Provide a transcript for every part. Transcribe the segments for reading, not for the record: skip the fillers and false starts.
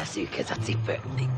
szűk ez a cipő.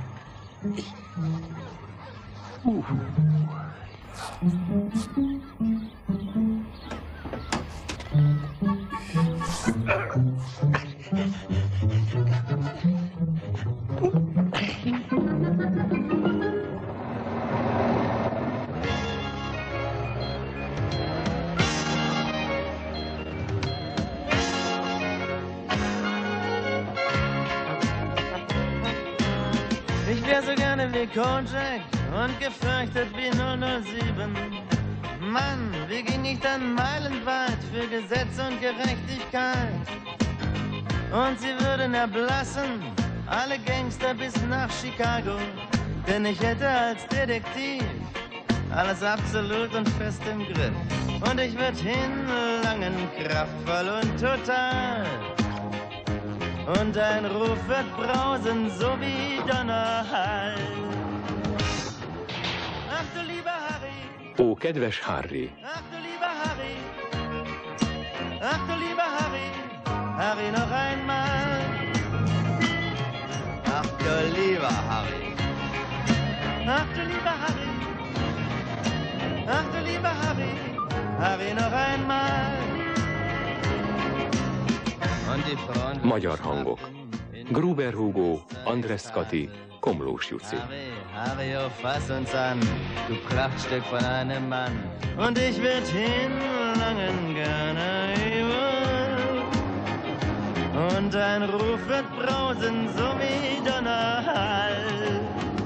Ich wär so gerne wie Kojak und gefürchtet wie 007. Mann, wie ging ich dann meilenweit für Gesetz und Gerechtigkeit? Und sie würden erblassen, alle Gangster bis nach Chicago. Denn ich hätte als Detektiv alles absolut und fest im Griff. Und ich würd hinlangen, kraftvoll und total. Und dein Ruf wird brausen, so wie Donnerhall. Ach du lieber Harry. Ó, kedves Harry. Ach du lieber Harry. Ach du lieber Harry. Harry noch einmal. Ach du lieber Harry. Ach du lieber Harry. Ach du lieber Harry. Harry noch einmal. Magyar hangok. Gruber Hugo, Andres Kati, Komlós Juci. Harry, oh, fass uns an, du Prachtstück von einem Mann. Und ich werd hinlangen gerne über. Und dein Ruf wird brausen, so wie Donnerhall.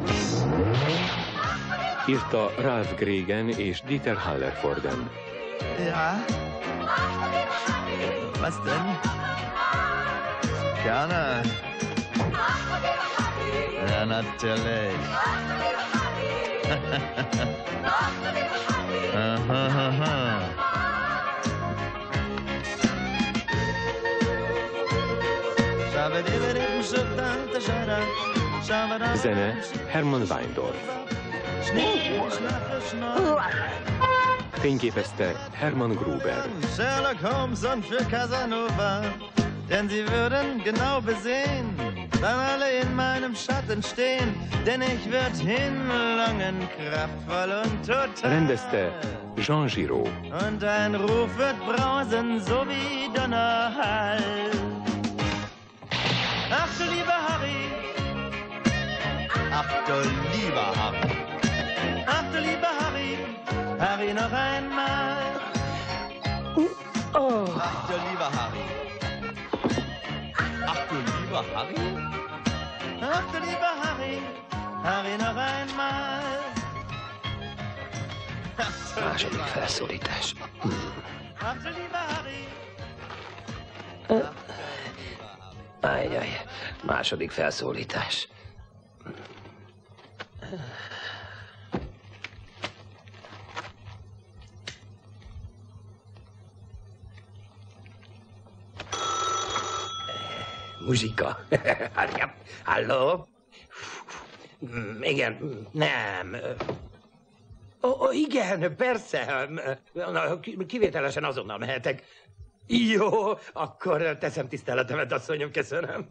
Írta Ralph Gregan és Dieter Hallervorden. Ja? Was denn? Gerne. Ja, natürlich. Zene Herman Weindorf. Fényképezte Hermann Gruber. Sherlock Holmes und für Casanova, denn sie würden genau besehen, dann alle in meinem Schatten stehen, denn ich würd hinlangen, kraftvoll und total. Rendezte Jean Giraud. Und ein Ruf wird brausen, so wie Donnerhall. Ach du lieber Harry. Ach du lieber Harry. Ach du lieber Harry. Harry noch einmal. Ach du lieber Harry. Ach du lieber Harry. Ach du lieber Harry. Harry noch einmal. Második felszólítás. Ach du lieber Harry. Ajjaj, második felszólítás. Muzsika. Halló? Igen, nem. Igen, persze. Kivételesen azonnal mehetek. Jó, akkor teszem tiszteletemet, asszonyom, köszönöm.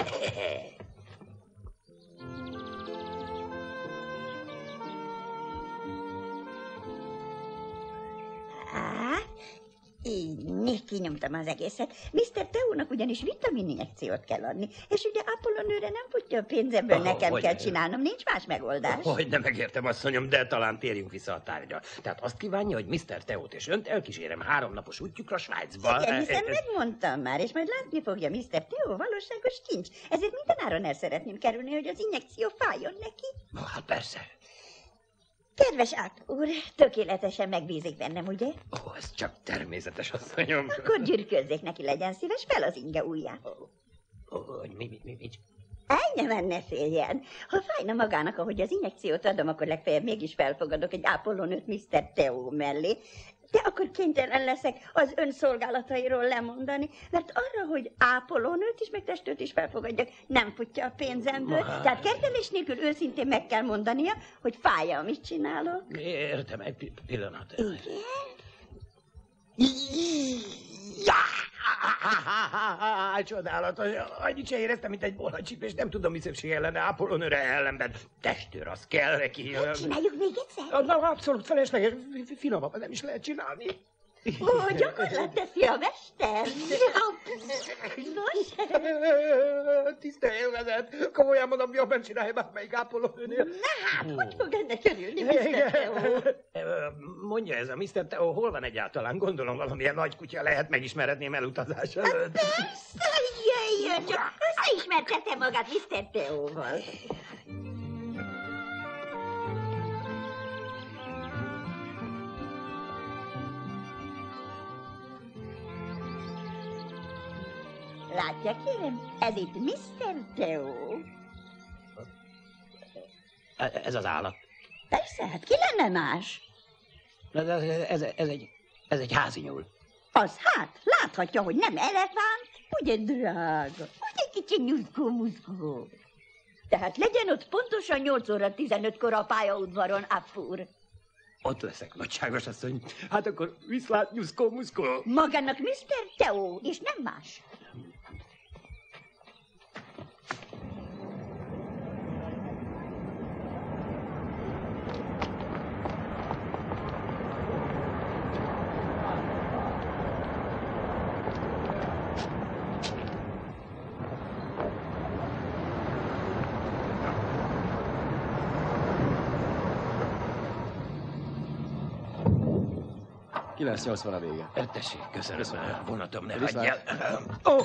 Így kinyomtam az egészet. Mr. Teónak ugyanis vitamininjekciót kell adni, és ugye Apollonőre nem futja a pénzemből, nekem kell csinálnom, nincs más megoldás. Hogy nem megértem, asszonyom, de talán térjünk vissza a tárgyra. Tehát azt kívánja, hogy Mr. Teót és önt elkísérem 3 napos útjukra Svájcba. Igen, hiszen megmondtam már, és majd látni fogja Mr. Teó valóságos kincs. Ezért mindenáron el szeretném kerülni, hogy az injekció fájjon neki. Hát persze. Kedves Át úr, tökéletesen megbízik bennem, ugye? Ez csak természetes, asszonyom. Akkor gyürkőzzék neki, legyen szíves, fel az inge ujját. Mi? Nem, ne féljen. Ha fájna magának, ahogy az injekciót adom, akkor legfeljebb mégis felfogadok egy Apollonőt Mr. Teó mellé. De akkor kénytelen leszek az ön szolgálatairól lemondani, mert arra, hogy Apollonőt is, meg testőt is felfogadjak, nem futja a pénzemből. Tehát kertelés nélkül őszintén meg kell mondania, hogy fáj, amit csinálok. Értem, egy pillanat. Igen? Csodálatos. Annyit se éreztem, mint egy bolhacsip, és nem tudom, mi szükség ellene Apollonőre ellenben. Testőr, az kell neki. Csináljuk még egyszer? Na, abszolút felesleges. Finomabb nem is lehet csinálni. Ó, gyakorlat teszi a mester. Nos? Tiszta élvezet. Komolyan mondom, jobban csinálja bármelyik Apollonőnél. Na hát, hogy fog ennek örülni, Mr. Theo? Mondja ez a Mr. Theo, hol van egyáltalán? Gondolom valamilyen nagy kutya lehet, megismeretném elutazás előtt. Persze, jöjjön csak, összeismertette magát Mr. Theóval. Látja, kérem, ez itt Mr. Theo. Ez az állat. Persze, hát ki lenne más? Ez egy házi nyúl. Az hát, láthatja, hogy nem elefánt, ugye drága, hogy egy kicsi nyuszkó-muszkó. Tehát legyen ott pontosan 8 óra 15-kor a pályaudvaron, Apfúr. Ott leszek, nagyságos asszony. Hát akkor viszlát, nyuszkó-muszkó. Magának Mr. Theo, és nem más. Kilenc van a vége. Tessék, köszönöm. Vonatom, ne Viszlát. hagyj el.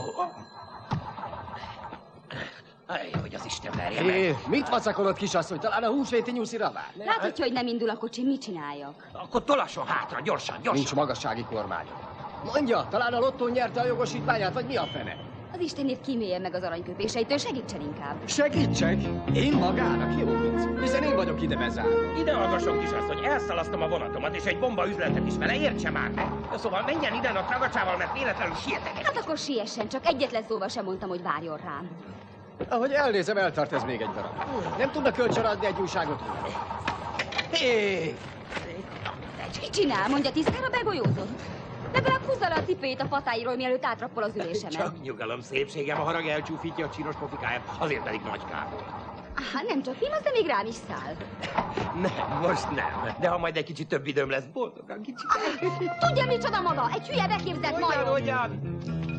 Hogy az Isten verje meg. Mit vacakolod, kisasszony? Talán a húsvéti nyuszi ravár? Láthatja, hogy nem indul a kocsi, mit csináljak? Akkor tolasson hátra, gyorsan. Nincs magassági kormány. Mondja, talán a lottón nyerte a jogosítványát, vagy mi a fene? Az Istenét kíméljen meg az aranyköpéseitől, segítsen inkább. Segítsek? Én magának? Jó vicc, hiszen én vagyok ide bezárva. Ide hallgasson, kisasszony, elszalasztom a vonatomat, és egy bomba üzletet is vele, értse már meg. Szóval menjen ide a tragacsával, mert véletlenül sietek. Hát akkor siessen, csak egyetlen szóval sem mondtam, hogy várjon rám. Ahogy elnézem, eltart ez még egy darab. Nem tudna kölcsön adni egy újságot? Hé! Mit csinál? Mondja, tisztára begolyózott? Legalább húzza le a cipőjét a patáiról, mielőtt átrappol az ülésemen. Csak nyugalom, szépségem, a harag elcsúfítja a csinos pofikáját, azért pedig nagy kábor. Nem csak film, de még rám is száll. Nem, most nem. De ha majd egy kicsit több időm lesz, boldogan kicsit. Tudja, micsoda maga? Egy hülye beképzett majom. Hogyan?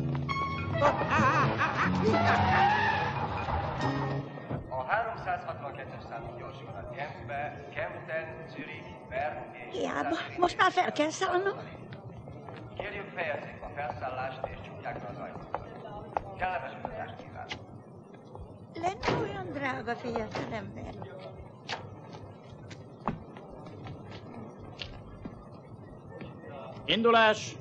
A 362-es számú gyorsvonat Genfbe, Kempten, Zürich, Bern és... Hiába, most már fel kell szállnom. Kérjük, fejezzék a felszállást és csukják be az ajtót. Kellemes utazást kívánok. Lenne olyan drága fiatalember. Indulás!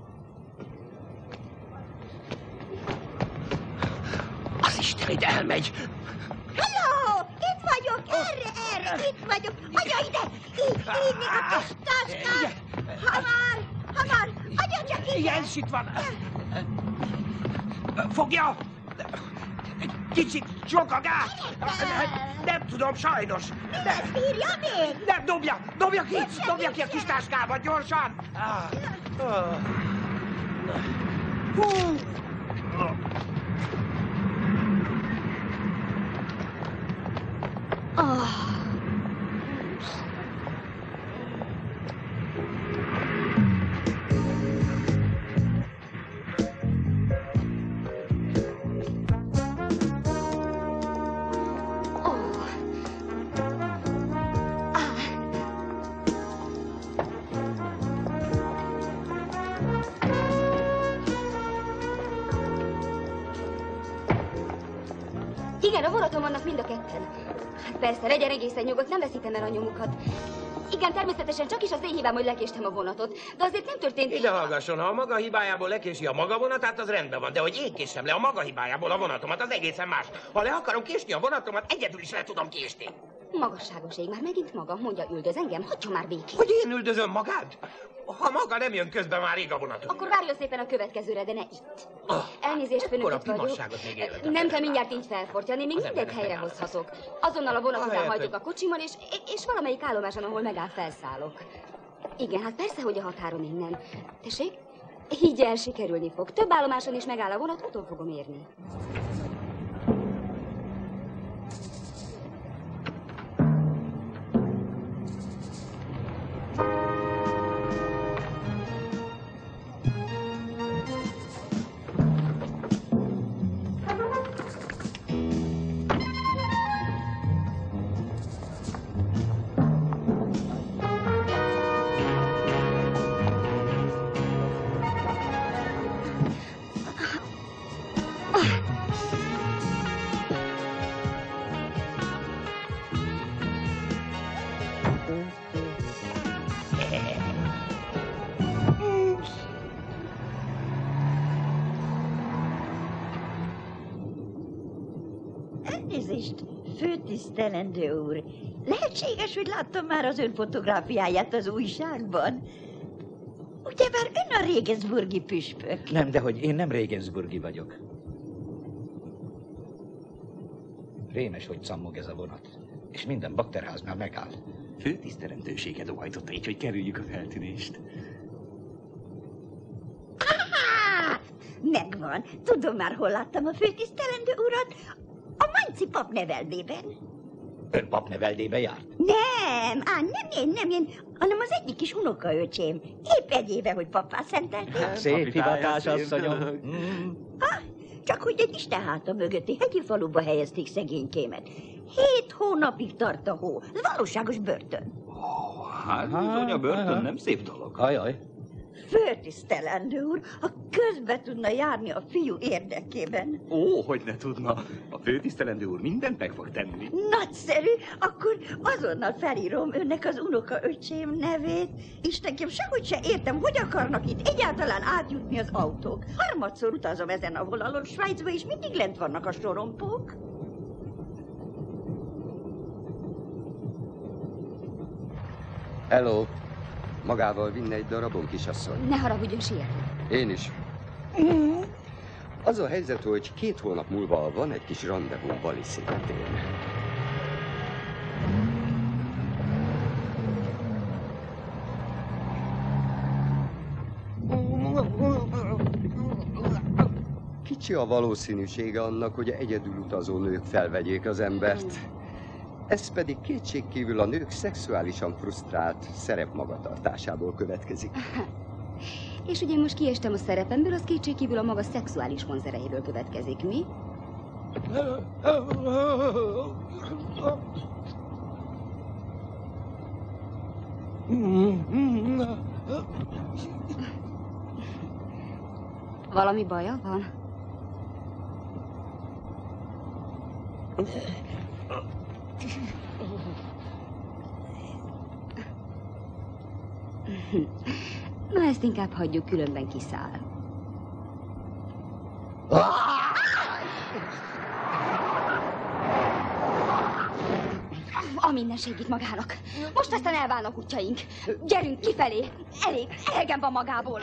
Az Istenit elmegy! Hello! Itt vagyok! Erre! Itt vagyok! Adja ide! Így még a kis táskát! Hamar! Adja csak ide! Igen, itt van! Fogja! Kicsit sok a gát! Nem tudom, sajnos! Ezt bírja még? Nem, dobja ki a kis táskába, gyorsan! Hú! Igen, a vonaton vannak mind a ketten. Hát persze, legyen egészen nyugodt, nem veszítem el a nyomukat. Igen, természetesen csak is az én hibám, hogy lekéstem a vonatot. De azért nem történt... Ide hallgasson, ha a maga hibájából lekési a maga vonatát, az rendben van. De hogy én késsem le a maga hibájából a vonatomat, az egészen más. Ha le akarom késni a vonatomat, egyedül is le tudom késni. Magasságos ég, már megint maga, mondja, üldöz engem, hagyja már békén. Hogy én üldözöm magát? Ha maga nem jön közben, már rég a vonaton. Akkor várjon szépen a következőre, de ne itt. Elnézést, főnök, ekkora itt vagyok. pimasságot még életemben Nem kell nem mindjárt így felfortyani, még mindent embernek helyre megáll. hozhatok. Azonnal a vonat után Ahelyett, hagyjuk hogy- a kocsimon, és valamelyik állomáson, ahol megáll, felszállok. Igen, hát persze, hogy a határon innen. Tessék? Így el, sikerülni fog. Több állomáson is megáll a vonat, utol fogom érni. Elnézést, főtisztelendő úr. Lehetséges, hogy láttam már az ön fotográfiáját az újságban? Ugyebár ön a Regensburgi püspök. Nem, de hogy én nem Regensburgi vagyok. Rémes, hogy cammog ez a vonat. És minden bakterháznál megáll. Főtisztelendőséget óhajtotta így, hogy kerüljük a feltűnést. Megvan. Tudom már, hol láttam a főtisztelendő urat. A Mainzi papneveldében. Ön papneveldébe járt? Nem, nem én, hanem az egyik kis unokaöcsém. Épp egy éve, hogy pappá szentelték. Szép hivatás, asszonyom. Csak hogy egy istenháta mögötti hegyi faluba helyezték szegénykémet. 7 hónapig tart a hó. Ez valóságos börtön. Hát, bizony, a börtön nem szép dolog. Ajaj. Főtisztelendő úr, ha közbe tudna járni a fiú érdekében. Ó, hogy ne tudna. A főtisztelendő úr mindent meg fog tenni. Nagyszerű, akkor azonnal felírom önnek az unokaöcsém nevét. Istenkem, sehogy se értem, hogy akarnak itt egyáltalán átjutni az autók. Harmadszor utazom ezen a vonalon Svájcba, és mindig lent vannak a sorompók. Hello. Magával vinne egy darabon, kisasszony? Ne haragudjon, sietni. Én is. Az a helyzet, hogy 2 hónap múlva van egy kis randevú Bali szigetén. Kicsi a valószínűsége annak, hogy egyedül utazó nők felvegyék az embert. Ez pedig kétségkívül a nők szexuálisan frusztrált szerepmagatartásából következik. És ugye most kiestem a szerepemből, az kétségkívül a maga szexuális vonzerejéből következik, mi? Valami baja van? Na, ezt inkább hagyjuk, különben kiszáll. A minden segít magának. Most aztán elválnak útjaink. Gyerünk kifelé. Elegem van magából.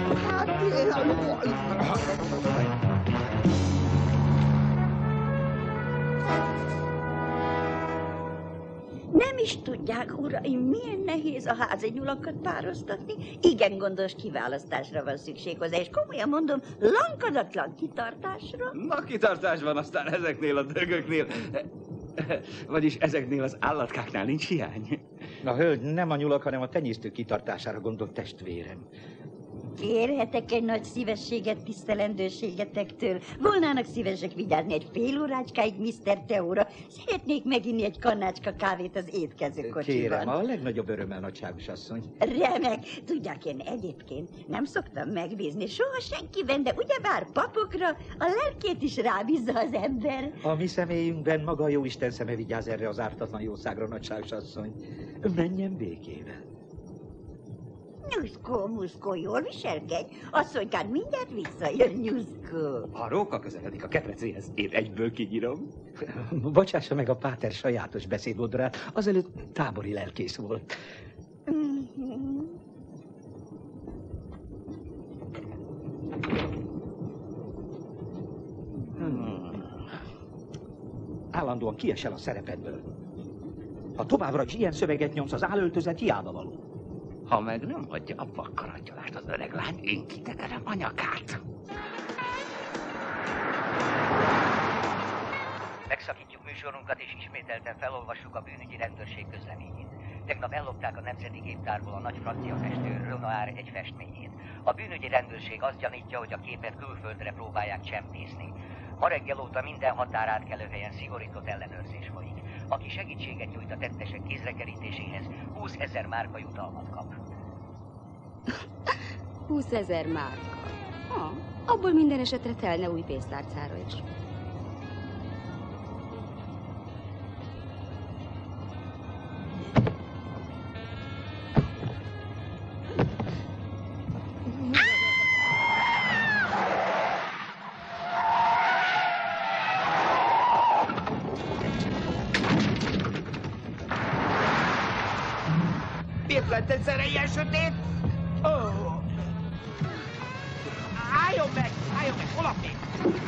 Nem is tudják, uraim, milyen nehéz a házi nyulakat pároztatni. Igen gondos kiválasztásra van szükség hozzá, és komolyan mondom, lankadatlan kitartásra. Na, kitartás van aztán ezeknél a dögöknél. Vagyis ezeknél az állatkáknál nincs hiány. A hölgy nem a nyulak, hanem a tenyésztő kitartására gondolt, testvérem. Kérhetek egy nagy szívességet tisztelendőségetektől. Volnának szívesek vigyázni egy fél órácskáig Mr. Teóra. Szeretnék meginni egy kannácska kávét az étkezőkocsiban. Kérem, a legnagyobb örömmel, nagyságos asszony. Remek. Tudják, én egyébként nem szoktam megbízni soha senkiben, de ugyebár papokra a lelkét is rábízza az ember. A mi személyünkben maga a jóisten szeme vigyáz erre az ártatlan jószágra, nagyságos asszony. Menjen békével. Nyuszkó, muszkó, jól viselkedj. Asszonykán mindjárt visszajön, nyuszkó. Ha róka közeledik a ketrecéhez, én egyből kinyírom. Bocsássa meg a páter sajátos beszédmódorát, azelőtt tábori lelkész volt. Állandóan kiesel a szerepedből. Ha továbbra is ilyen szöveget nyomsz, az állöltözet hiába való. Ha meg nem hagyja abba a karantyalást az öreg lány, én kitekerem a nyakát. Megszakítjuk műsorunkat, és ismételten felolvassuk a bűnügyi rendőrség közleményét. Tegnap ellopták a Nemzeti Géptárból a nagy francia festő Renoir egy festményét. A bűnügyi rendőrség azt gyanítja, hogy a képet külföldre próbálják csempészni. Ma reggel óta minden határátkelőhelyen szigorított ellenőrzés folyik. Aki segítséget nyújt a tettesek kézrekerítéséhez, 20 000 márka jutalmat kap. 20 000 márka. Abból minden esetre telne új pénztárcára is. Miért lett egyszerre ilyen sötét? Álljon meg! Hol a fény?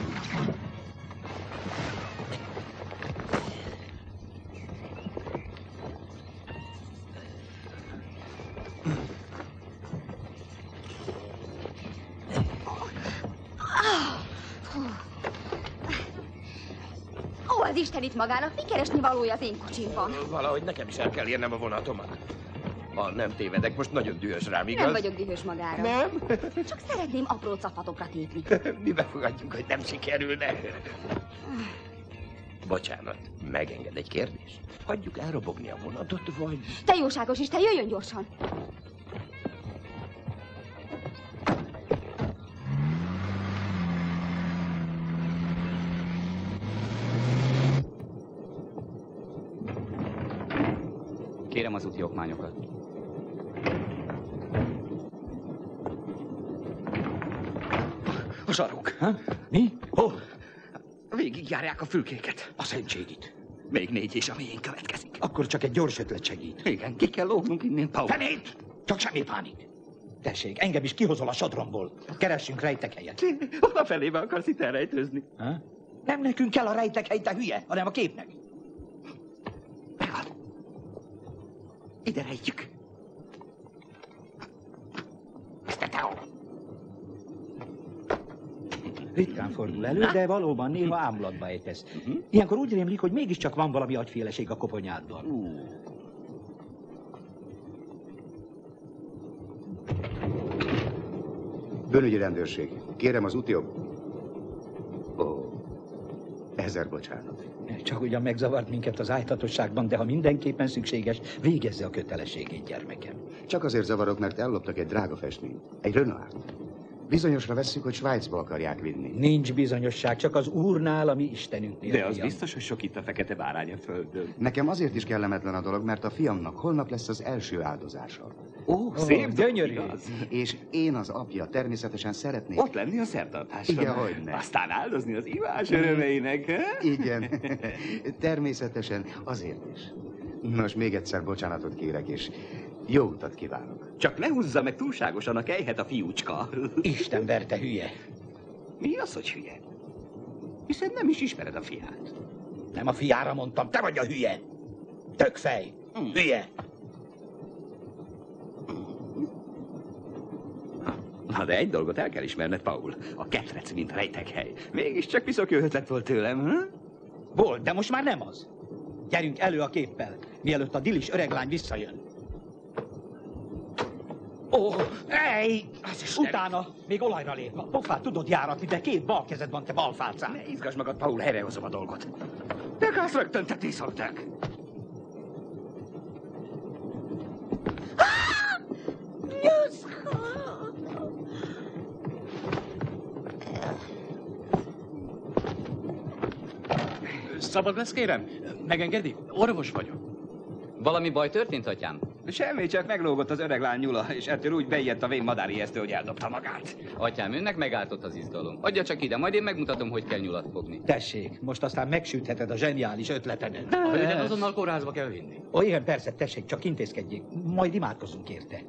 Ó, az Isten itt magának, mi keresni valója az én kocsimban? Valahogy nekem is el kell érnem a vonatomat. Ha nem tévedek, most nagyon dühös rám, igaz? Nem vagyok dühös magára. Nem? Csak szeretném apró capatokra tépni. Mi befogadjuk, hogy nem sikerülne. Bocsánat, megenged egy kérdést? Hagyjuk elrobogni a vonatot, vagy... Te jóságos Isten, jöjjön gyorsan! Kérem az úti okmányokat. A zsaruk. Mi? Hol? Végigjárják a fülkéket. A szentségit. Még 4 és a miénk következik. Akkor csak egy gyors ötlet segít. Igen, ki kell lógnunk innen, Paul. Fenét! Csak semmi pánik. Tessék, engem is kihozol a sodromból. Keressünk rejtekhelyet. Hol a felébe akarsz itt elrejtőzni? Ha? Nem nekünk kell a rejtekhely, te hülye, hanem a képnek. Megad. Ide rejtjük. Mr. Teo. Ritkán fordul elő, de valóban néha ámulatba ejtesz. Ilyenkor úgy rémlik, hogy mégiscsak van valami agyféleség a koponyádban. Bűnügyi rendőrség. Kérem az úti ezer bocsánat. Csak ugyan megzavart minket az ájtatosságban, de ha mindenképpen szükséges, végezze a kötelességét, gyermekem. Csak azért zavarok, mert elloptak egy drága festményt. Egy Renoir-t. Bizonyosra vesszük, hogy Svájcba akarják vinni. Nincs bizonyosság, csak az Úrnál, a mi Istenünknél. De az biztos, hogy sok itt a fekete bárány a földön. Nekem azért is kellemetlen a dolog, mert a fiamnak holnap lesz az első áldozása. Szép, gyönyörű. És én az apja természetesen szeretnék... Ott lenni a szertartáson. Igen, hogyne. Aztán áldozni az ivás örömeinek, he? Igen, természetesen azért is. Nos, még egyszer bocsánatot kérek, és jó utat kívánok. Csak ne húzza meg túlságosan a kejhet a fiúcska. Isten verte, hülye. Mi az, hogy hülye? Hiszen nem is ismered a fiát. Nem a fiára mondtam, te vagy a hülye. Tökfej. Hülye. Na de egy dolgot el kell ismerned, Paul. A ketrec, mint rejtekhely. Mégiscsak piszok jó ötlet volt tőlem, hm? Volt, de most már nem az. Gyerünk elő a képpel, mielőtt a dilis öreglány visszajön. Utána még olajra lép. A pofát tudod járatni, de 2 bal kezed van, te balfálcán. Ne izgass magad, Paul, helyrehozom a dolgot. De azt rögtön te tiszolták. Szabad lesz, kérem? Megengedi? Orvos vagyok. Valami baj történt, atyám? Semmi, csak meglógott az öreg lány nyula, és ettől úgy beijedt a vén madárijesztő, hogy eldobta magát. Atyám, önnek megáltott az izgalom. Adja csak ide, majd én megmutatom, hogy kell nyulat fogni. Tessék, most aztán megsütheted a zseniális ötletedet. A hölgyet azonnal kórházba kell vinni. Ó, igen, persze, tessék, csak intézkedjék. Majd imádkozunk érte.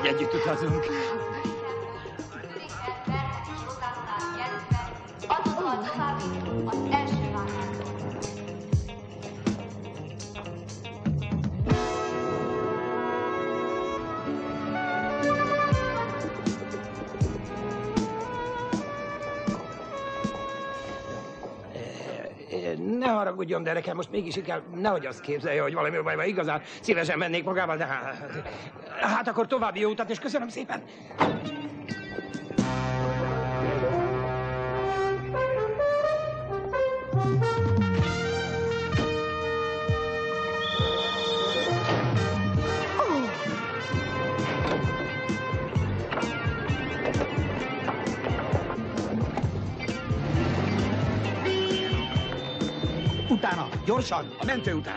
hogy együtt utazunk. Ne haragudjon, de nekem most mégis kell, nehogy azt képzelje, hogy valami baj van. Igazán szívesen mennék magával, de hát akkor további jó utat, és köszönöm szépen. Utána, gyorsan, a mentő után.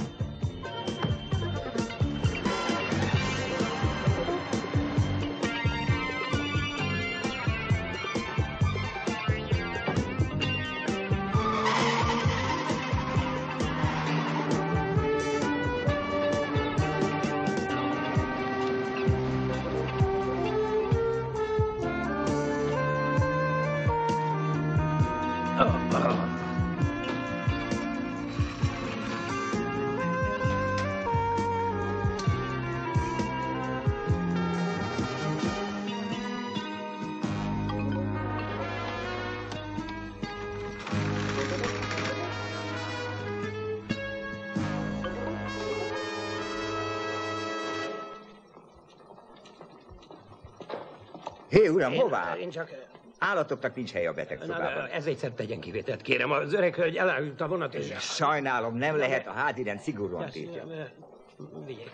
Hé, uram, hová? Én csak... Állatoknak nincs hely a betegszobában. Ez egyszer tegyen kivételt, kérem. Az öreg hölgy elárult a vonat, és... Sajnálom, nem lehet, a hádirend szigorúan tiltja. Vigyék.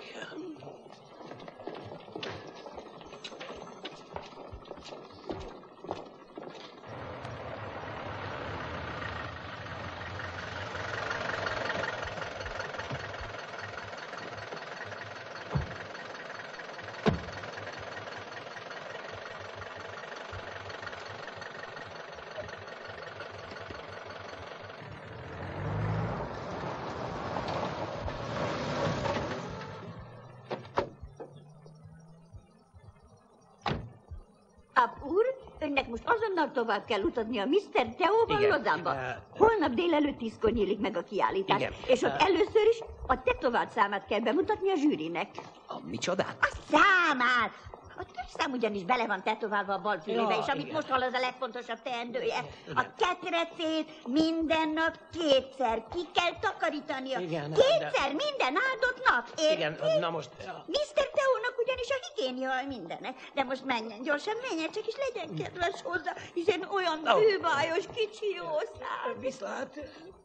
Önnek most azonnal tovább kell utazni a Mr. Teóval Lozánba. Holnap délelőtt 10-kor nyílik meg a kiállítás. Igen. És ott először is a tetovált számát kell bemutatni a zsűrinek. A micsodát? A számát! A törzszám ugyanis bele van tetoválva a bal fülébe, és amit most hall, az a legfontosabb teendője. A ketrecét minden nap kétszer ki kell takarítania. Kétszer minden áldott nap, érti? Igen, na most... Mr. Teónak ugyanis a higiénia mindennek. De most menjen gyorsan, menjen csak, és legyen kedves hozzá, hiszen olyan bűvályos, kicsi jó szám. Viszlát.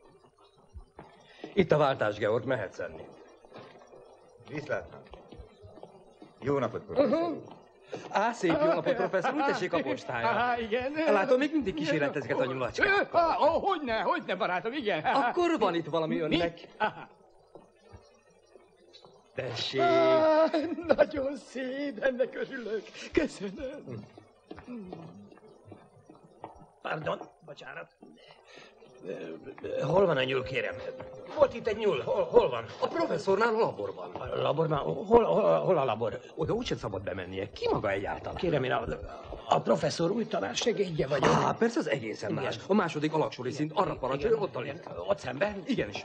Itt a váltás, Georg, mehetsz enni. Viszlát. Jó napot, professzor. Á, szép jó napot, professzor, úgy tessék a postája. Igen. Látom, még mindig kísérletezget a nyulacskákkal. Hogyne, barátom, igen. Akkor van itt valami önnek. Tessék. Nagyon szép, ennek örülök. Köszönöm. Pardon, bocsánat. Hol van a nyúl, kérem? Volt itt egy nyúl, hol van? A professzornál a laborban. A laborban? Hol a labor? Oda úgysem szabad bemennie. Ki maga egyáltalán? Kérem, én a professzor új tanársegédje vagyok. Persze, az egészen más. A második alaksori szint arra parancsolja, ott a lift. Ott szemben? Igenis.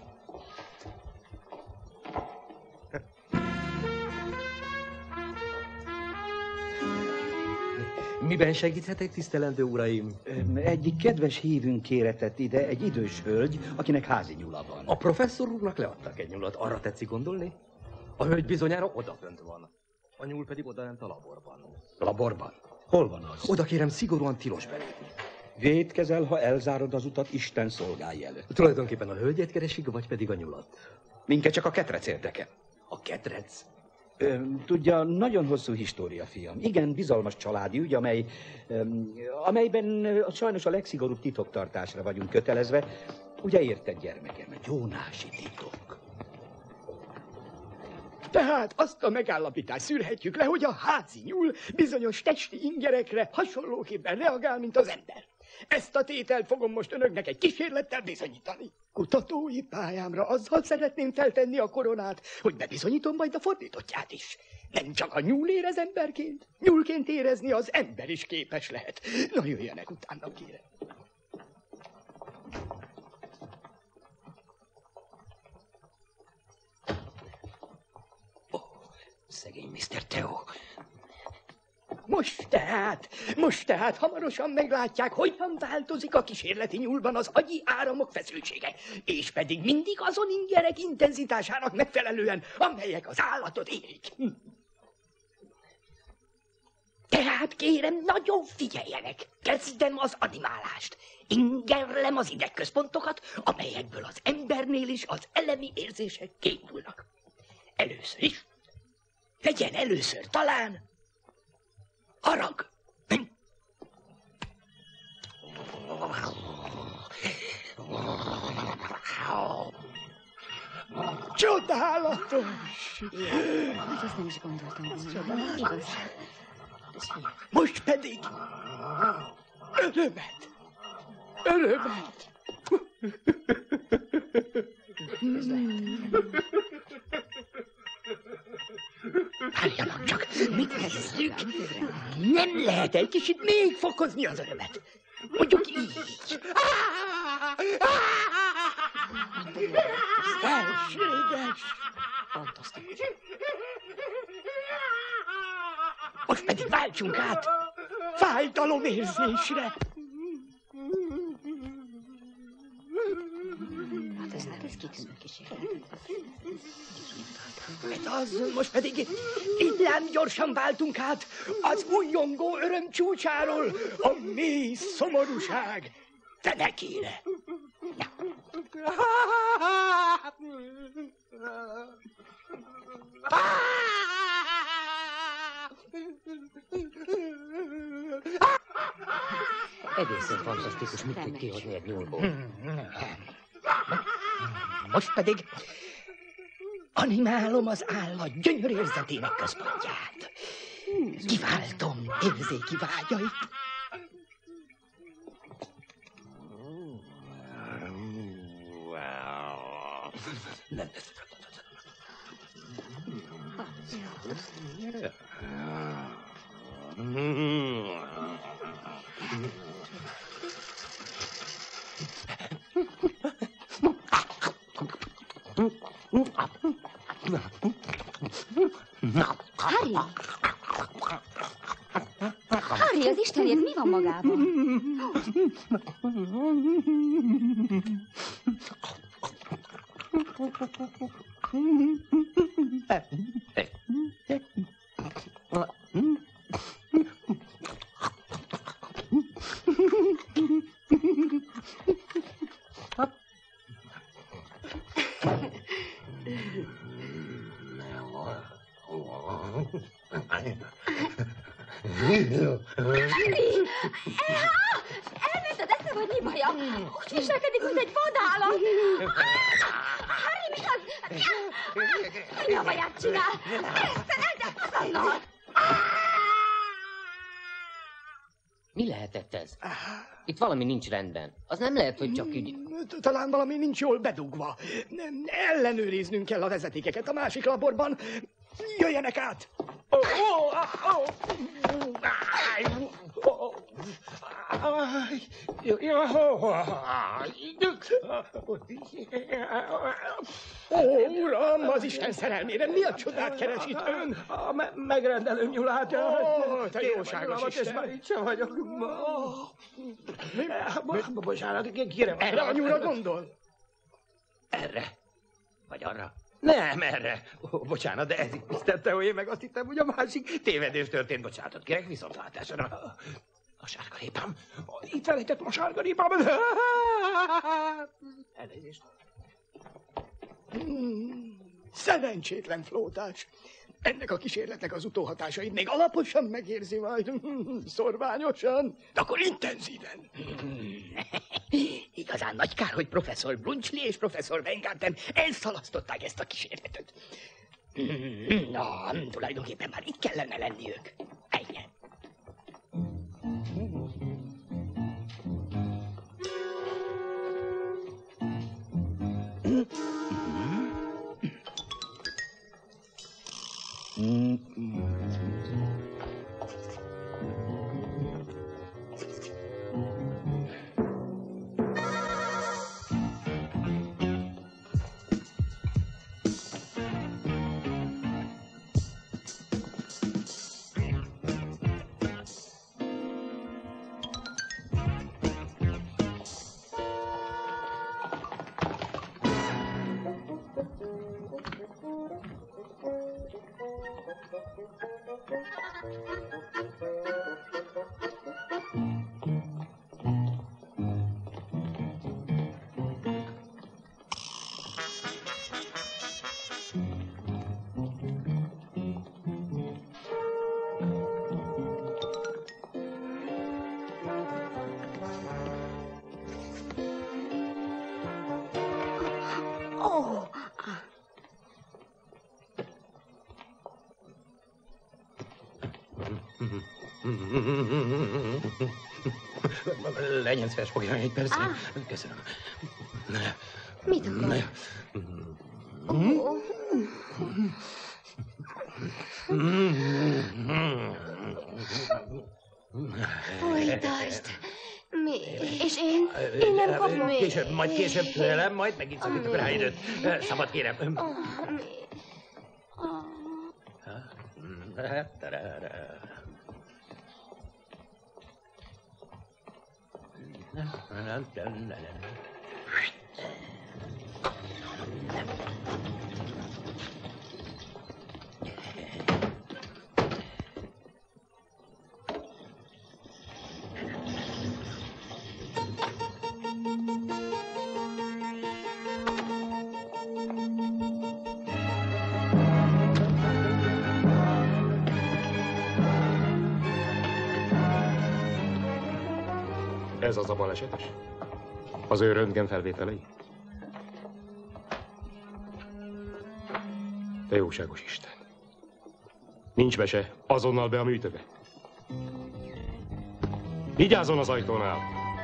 Miben segíthetek, tisztelendő uraim? Egyik kedves hívünk kéretett ide egy idős hölgy, akinek házi nyula van. A professzor úrnak leadtak egy nyulat, arra tetszik gondolni? A hölgy bizonyára odafönt van. A nyúl pedig odalent a laborban. Laborban? Hol van az? Oda kérem, szigorúan tilos belépni. Vétkezel, ha elzárod az utat Isten szolgálj előtt. Tulajdonképpen a hölgyet keresik, vagy pedig a nyulat? Minket csak a ketrec érdekel. A ketrec? Tudja, nagyon hosszú história, fiam. Igen, bizalmas családi ügy, amelyben sajnos a legszigorúbb titoktartásra vagyunk kötelezve. Ugye érted, gyermekem, gyónási titok. Tehát azt a megállapítást szűrhetjük le, hogy a házi nyúl bizonyos testi ingerekre hasonlóképpen reagál, mint az ember. Ezt a tételt fogom most önöknek egy kísérlettel bizonyítani. Kutatói pályámra azzal szeretném feltenni a koronát, hogy bebizonyítom majd a fordítottját is. Nem csak a nyúl érez emberként, nyúlként érezni az ember is képes lehet. Na, jöjjenek utána, kérem. Szegény Mr. Theo. Most tehát hamarosan meglátják, hogyan változik a kísérleti nyúlban az agyi áramok feszültsége, és pedig mindig azon ingerek intenzitásának megfelelően, amelyek az állatot érik. Tehát kérem, nagyon figyeljenek, kezdem az animálást. Ingerlem az idegközpontokat, amelyekből az embernél is az elemi érzések kiindulnak. Először is. Legyen először talán harag. Csodálatos! Hát azt nem is gondoltam volna. Igaz. Most pedig örömet. Örömet. Várjanak csak, mit kezdjük? Nem lehet egy kicsit még fokozni az örömet. Mondjuk így. Felséges. Fantasztikus. Most pedig váltsunk át fájdalomérzésre. Hát ez kitűnő kísérlet. Most pedig így gyorsan váltunk át az újongó öröm csúcsáról a mély szomorúság fenekére. Egészen fantasztikus, mit tud kihozni egy nyúlból. Most pedig animálom az állat gyönyörérzetének központját. Kiváltom érzéki vágyait. Harry! Harry, az Istenért mi van magában? Elment az esze, vagy mi baja? Úgy viselkedik, mint egy vadállat. Harry, mi az? Mi a baját csinál? Elszed azonnal! Mi lehetett ez? Itt valami nincs rendben. Az nem lehet, hogy csak ügy... Talán valami nincs jól bedugva. Ellenőriznünk kell a vezetékeket a másik laborban. Jöjjenek át! Uram, az Isten szerelmére, mi a csodát keres itt ön? A megrendelő nyulát. Te jóságos Isten. Itt sem vagyok. Bocsánat, kérem. Erre a nyúlra gondol? Erre? Vagy arra? Nem, erre. Bocsánat, de ez itt Mr. Theo, én meg azt hittem, hogy a másik tévedés történt. Bocsánatot kérek, viszontlátásra. A sárgarépám. Itt felejtettem a sárgarépám. Elnézést. Szerencsétlen flótás. Ennek a kísérletnek az utóhatásait még alaposan megérzi majd. Szorványosan, de akkor intenzíven. Igazán nagy kár, hogy professzor Blunchley és professzor Weingarten elszalasztották ezt a kísérletet. Na, tulajdonképpen már itt kellene lenniük. Ennyi. Legyen szíves, fogja egy percre. Köszönöm. Mit akar? Folytasd. Mi? És én? Én nem kapom még. Később, majd később tőlem, majd megint szakítok rá időt. Szabad kérem. Ez az a balesetes? Az ő röntgen felvételei? Te jóságos Isten. Nincs mese, azonnal be a műtőbe. Vigyázzon az ajtónál!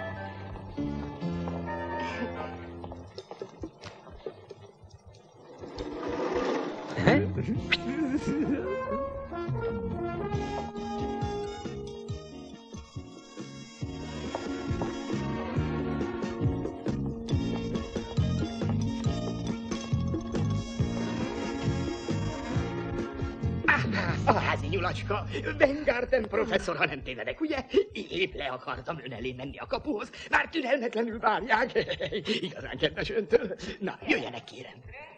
A házi nyulacska, Weingarten professzor, ha nem tévedek, ugye? Épp le akartam ön elé menni a kapuhoz, már türelmetlenül várják. Igazán kedves öntől. Na, jöjjenek kérem.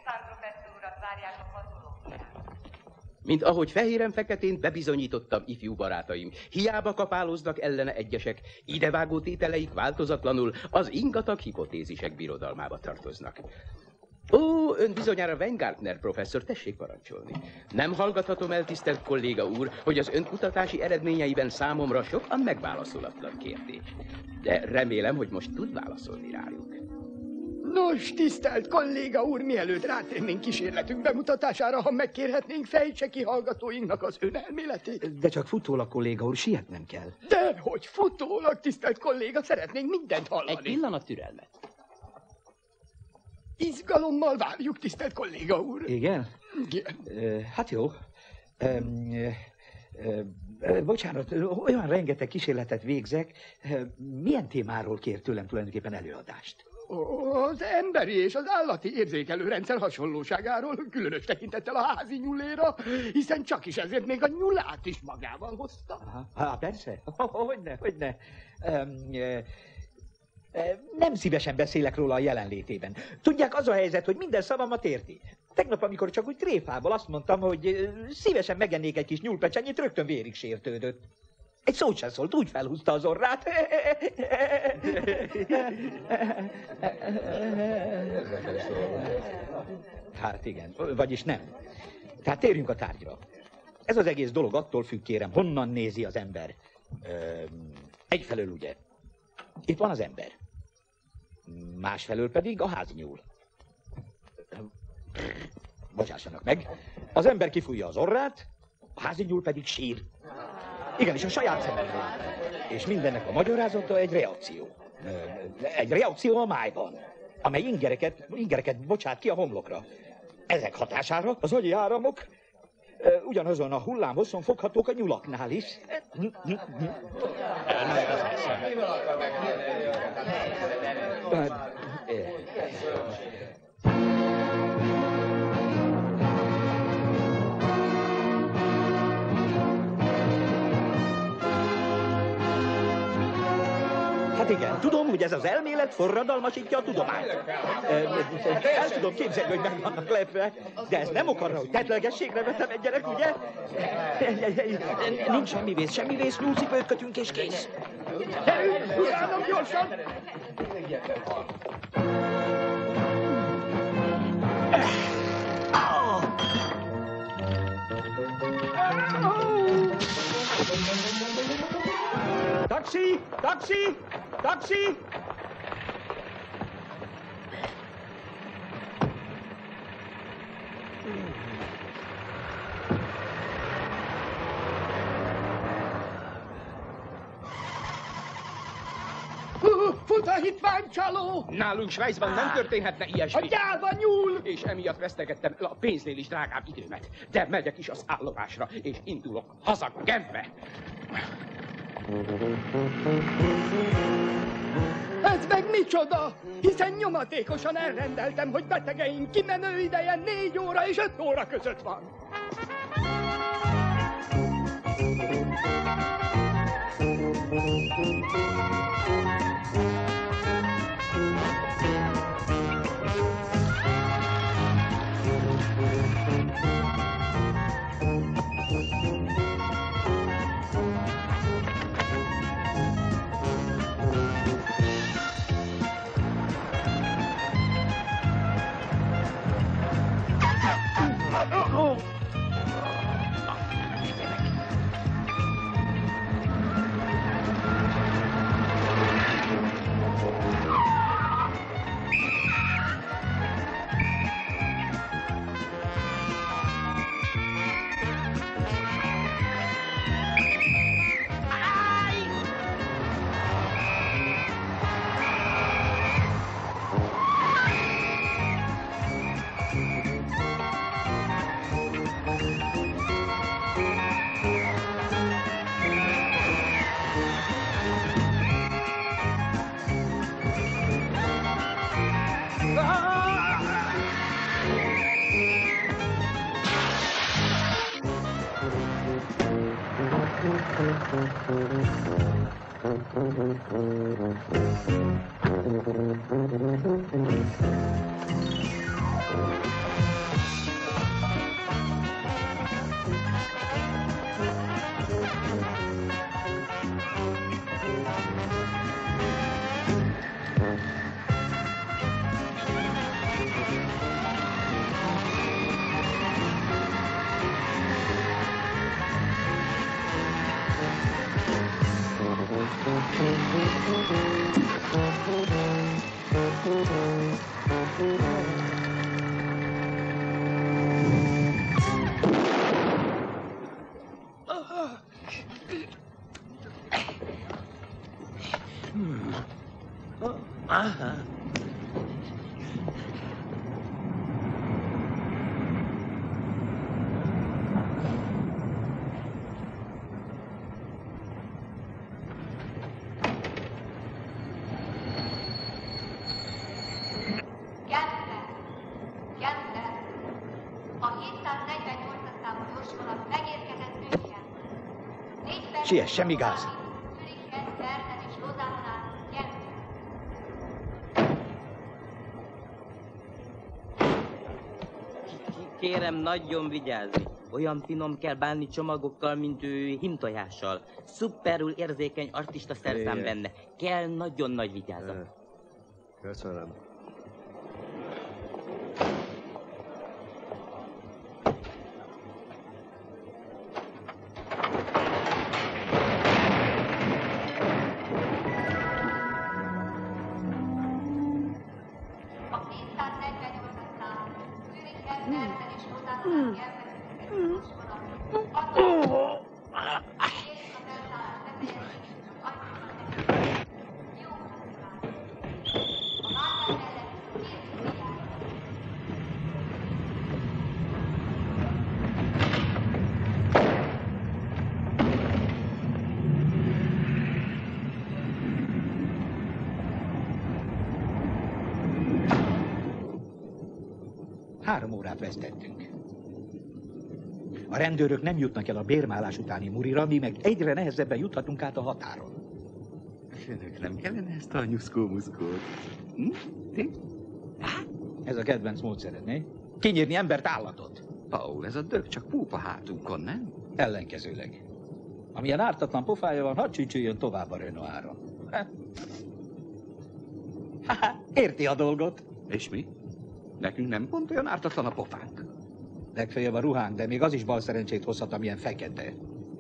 Mint ahogy fehéren-feketén bebizonyítottam, ifjú barátaim, hiába kapálóznak ellene egyesek, idevágó tételeik változatlanul az ingatag hipotézisek birodalmába tartoznak. Ó, ön bizonyára Weingartner professzor, tessék parancsolni. Nem hallgathatom el, tisztelt kolléga úr, hogy az ön kutatási eredményeiben számomra sok a megválaszolatlan kérdés. De remélem, hogy most tud válaszolni rájuk. Nos, tisztelt kolléga úr, mielőtt rátérnénk kísérletünk bemutatására, ha megkérhetnénk, fejtse ki hallgatóinknak az önelméletét. De csak futólag, kolléga úr, sietnem kell. De hogy futólag, tisztelt kolléga, szeretnénk mindent hallani. Egy pillanat türelmet. Izgalommal várjuk, tisztelt kolléga úr. Igen? Igen. Hát jó. Bocsánat, olyan rengeteg kísérletet végzek. Milyen témáról kér tőlem tulajdonképpen előadást? Az emberi és az állati érzékelőrendszer hasonlóságáról, különös tekintettel a házi nyuléra, hiszen csak is ezért még a nyulát is magával hozta. Persze. Hogyne. Nem szívesen beszélek róla a jelenlétében. Tudják, az a helyzet, hogy minden szavamat érti. Tegnap, amikor csak úgy tréfából azt mondtam, hogy szívesen megennék egy kis nyúlpecsenyét, rögtön vérig sértődött. Egy szót sem szólt, úgy felhúzta az orrát. Hát igen, vagyis nem. Tehát térjünk a tárgyra. Ez az egész dolog attól függ, kérem, honnan nézi az ember. Egyfelől ugye, itt van az ember. Másfelől pedig a házinyúl. Bocsássanak meg. Az ember kifújja az orrát, a házinyúl pedig sír. Igenis, a saját szememről. És mindennek a magyarázata egy reakció. Egy reakció a májban, amely ingereket bocsát ki a homlokra. Ezek hatására az agyi áramok Ugyanazon a hullámhosszon foghatók a nyulaknál is. Hát igen, tudom, hogy ez az elmélet forradalmasítja a tudományt. El tudom képzelni, hogy meg vannak lepve, de ez nem ok arra, hogy tetlegességre vetem egy gyerek, ugye? Nincs semmi vész, nyúlcipőt kötünk és kész. Utánom gyorsan! Taxi! Taxi! Taxi! Fut a hitványcsaló! Nálunk Svájcban nem történhetne ilyesmi. A gyáva nyúl! És emiatt vesztegettem el a pénznél is drágább időmet. De megyek is az állomásra, és indulok haza Genfbe. Ez meg micsoda? Hiszen nyomatékosan elrendeltem, hogy betegeink kimenő ideje 4 óra és 5 óra között van. Aha. Siess, semmi gáz. Kérem, nagyon vigyázni. Olyan finom kell bánni csomagokkal, mint ő himtojással. Szuperül érzékeny artista szerszám benne. Kell nagyon nagy vigyázat. Köszönöm. 3 órát vesztettünk. A rendőrök nem jutnak el a bérmálás utáni Murira, mi meg egyre nehezebben juthatunk át a határon. Önök nem kellene ezt a nyuszkó-muszkót? Ez a kedvenc módszered, né? Kinyírni embert, állatot. Paul, ez a dög csak púp a hátunkon, nem? Ellenkezőleg. Amilyen ártatlan pofája van, hadd csücsüljön tovább a Renoiron. Érti a dolgot? És mi? Nekünk nem pont olyan ártatlan a pofánk. Legfeljebb a ruhánk, de még az is bal szerencsét hozhat, amilyen fekete.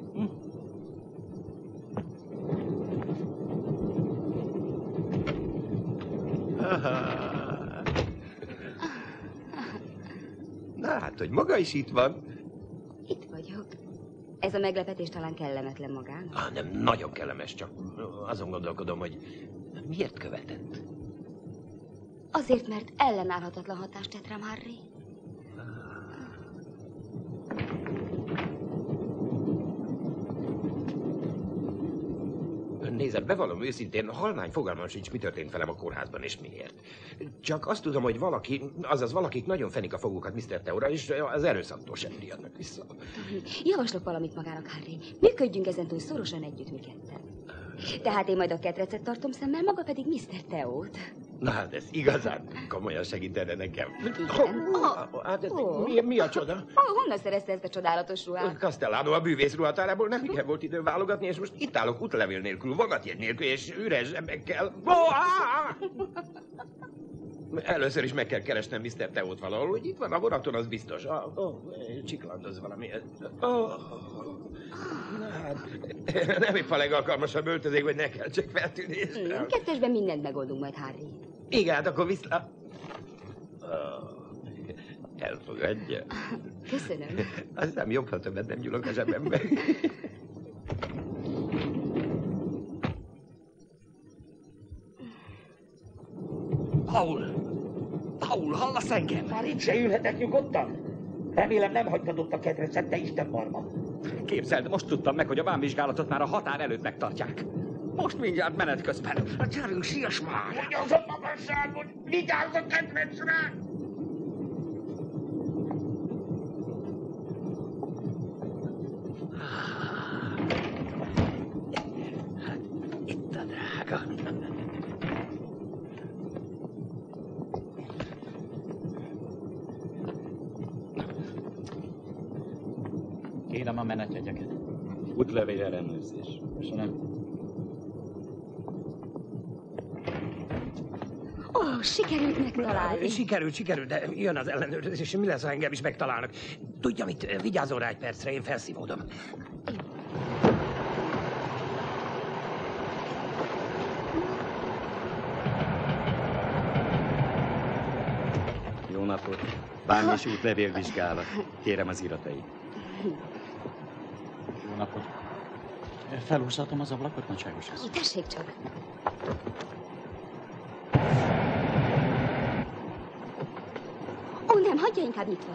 Na hát, hogy maga is itt van. Itt vagyok. Ez a meglepetés talán kellemetlen magán? Nem, nagyon kellemes, csak azon gondolkodom, hogy miért követett. Azért, mert ellenállhatatlan hatást tett rám, Harry. Nézem, bevallom őszintén, halvány fogalmam sincs, mi történt velem a kórházban, és miért. Csak azt tudom, hogy valakik nagyon fenik a fogukat Mr. Theóra, és az erőszaktól sem riadnak vissza. Javaslok valamit magának, Harry. Működjünk ezentúl szorosan együtt mi ketten. Tehát én majd a ketrecet tartom szemmel, maga pedig Mr. Theót. Na hát ez igazán komolyan segítene nekem. Mi a csoda? Honnan szerezte ezt a csodálatos ruhát? Castellano a bűvész ruhatárából nem igen volt idő válogatni, és most itt állok útlevél nélkül, vogatjegy nélkül, és üres zsebekkel. Először is meg kell keresnem Mr. Theót valahol, hogy itt van a vonaton, az biztos. Csiklandoz valami. Nem épp a legalkalmasabb öltözék, hogy ne kell csak feltűnésre. Kettesben mindent megoldunk majd, Harry. Igen, hát akkor vissza... Elfogadja. Köszönöm. Azt hiszem jobb, ha többet nem nyúlok a zsebembe. Paul, hallasz engem? Már itt se ülhetek nyugodtan. Remélem nem hagytad ott a ketrecet, te Isten barma. Képzeld, most tudtam meg, hogy a vámvizsgálatot már a határ előtt megtartják. Most mindjárt menet közben. Gyerünk, siess már! Hogy az a magasságod? Vigyázz a ketrecre! Itt a drága. Kérem a menetjegyeket. Útlevél ellenőrzés. Köszönöm. Sikerült megtalálni. Sikerült, de jön az ellenőrzés, és mi lesz, ha engem is megtalálnak? Tudja mit, vigyázzon rá egy percre, én felszívódom. Jó napot! Vám és útlevélvizsgálat. Kérem az iratait. Jó napot. Felhúzhatom az ablakot, nagyságos ez. Tessék csak. Nem, hagyja inkább nyitva.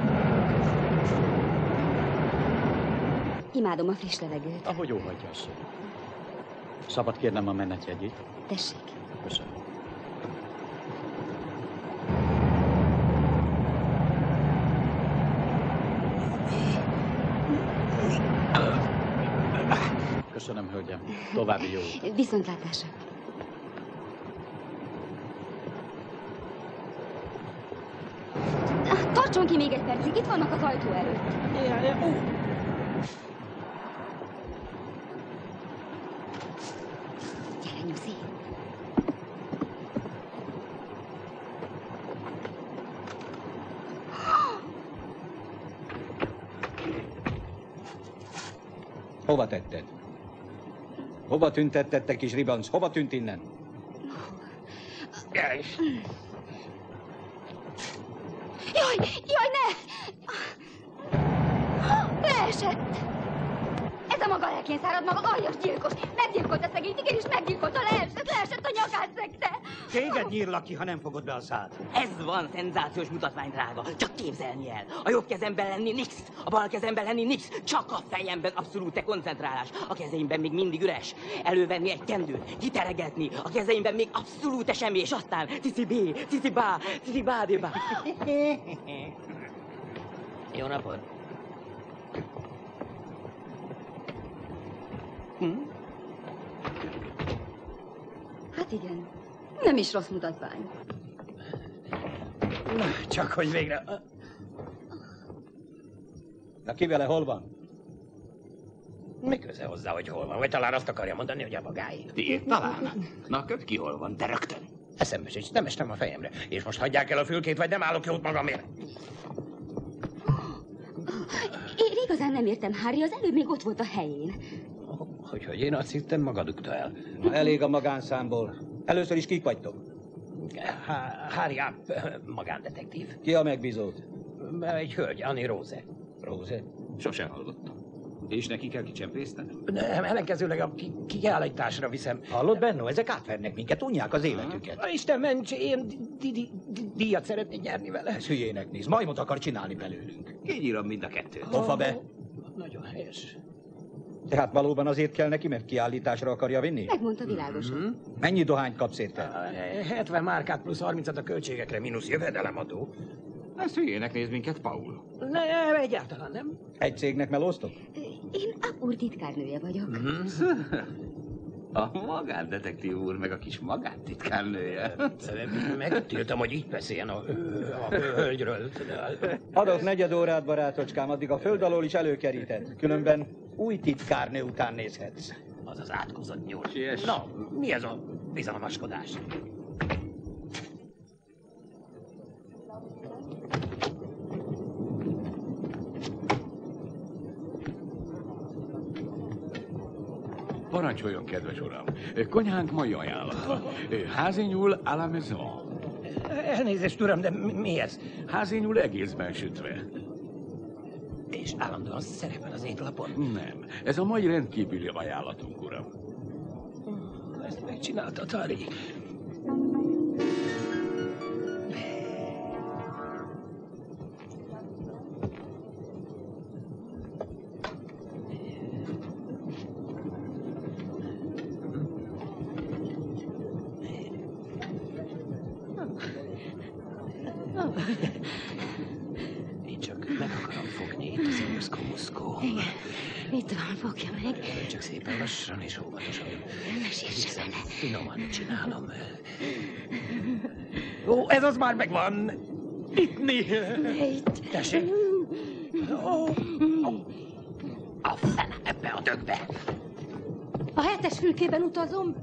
Imádom a friss levegőt. Ahogy jó hagyja, asszony. Szabad kérnem a menetjegyét? Tessék. Köszönöm. Köszönöm, hölgyem. További jó utat. Viszontlátásra. Tartson ki még egy percig, itt vannak az ajtó előtt. Gyere, Nyuszi. Hova tetted? Hova tüntetted, te kis ribanc? Hova tűnt innen? Jaj, ne! Leesett! Ez a maga lelkén szárad maga, aljas gyilkos! Meggyilkolta szegényt, igenis meggyilkolta, leesett a nyakát szegte! Téged nyírlak ki, ha nem fogod be a szád. Ez van szenzációs mutatvány, drága. Csak képzelni el. A jobb kezemben lenni nix, a bal kezemben lenni nix. Csak a fejemben abszolút koncentrálás. A kezeimben még mindig üres. Elővenni egy kendőt, kiteregetni. A kezeimben még abszolút semmi, és aztán cici-bé, cici-bá, cici-bá-dé-bá. Jó napot! Hát igen, nem is rossz mutatvány. Na, csak hogy végre... Na ki vele, hol van? Mi köze hozzá, hogy hol van? Vagy talán azt akarja mondani, hogy a magáé? Tiéd talán? Na, köd ki hol van, de rögtön. Eszembe sincs, nem estem a fejemre. És most hagyják el a fülkét, vagy nem állok jót magamért. Én igazán nem értem, Harry, az előbb még ott volt a helyén. Hogy én azt hittem, maga dugta el. Na, elég a magánszámból. Először is kik vagytok? Harry magándetektív. Ki a megbízót? Egy hölgy, Annie Rose. Rose? Sosem hallottam. És neki kell kicsempészteni? Nem, ellenkezőleg a kiállításra viszem. Hallod, Benno? Ezek átvernek minket, unják az életüket. Isten ments, én díjat szeretnék nyerni vele. Ez hülyének néz, majmot akar csinálni belőlünk. Én írom mind a kettőt. Pofa be! Nagyon helyes. Tehát valóban azért kell neki, mert kiállításra akarja vinni? Megmondta világosan. Mennyi dohányt kapsz érte? 70 márkát plusz 30-at a költségekre, mínusz jövedelemadó. Ez hülyének néz minket, Paul. Nem, egyáltalán nem. Egy cégnek melóztok? Én Apur titkárnője vagyok. A magándetektív úr, meg a kis magántitkárnője. Megtiltam, hogy így beszéljen a hölgyről. Adok negyed órát, barátocskám, addig a föld alól is előkeríted. Különben új titkárnő után nézhetsz. Az az átkozott nyúl. Na, mi ez a bizalmaskodás? Parancsoljon, kedves uram. Konyhánk mai ajánlata. Házinyúl à la maison. Elnézést, uram, de mi ez? Házinyúl egészben sütve. És állandóan szerepel az étlapon? Nem. Ez a mai rendkívüli ajánlatunk, uram. Ezt megcsináltad, Harry. Én csak meg akarom fogni itt az muszkó. Igen, itt van, fogja meg. Csak szépen lassan és óvatosan. Ne sírts vele. Finoman csinálom. Ó, ez az már megvan. Itni. Itt. Tessék. A fene ebbe a dögbe. A 7-es fülkében utazom.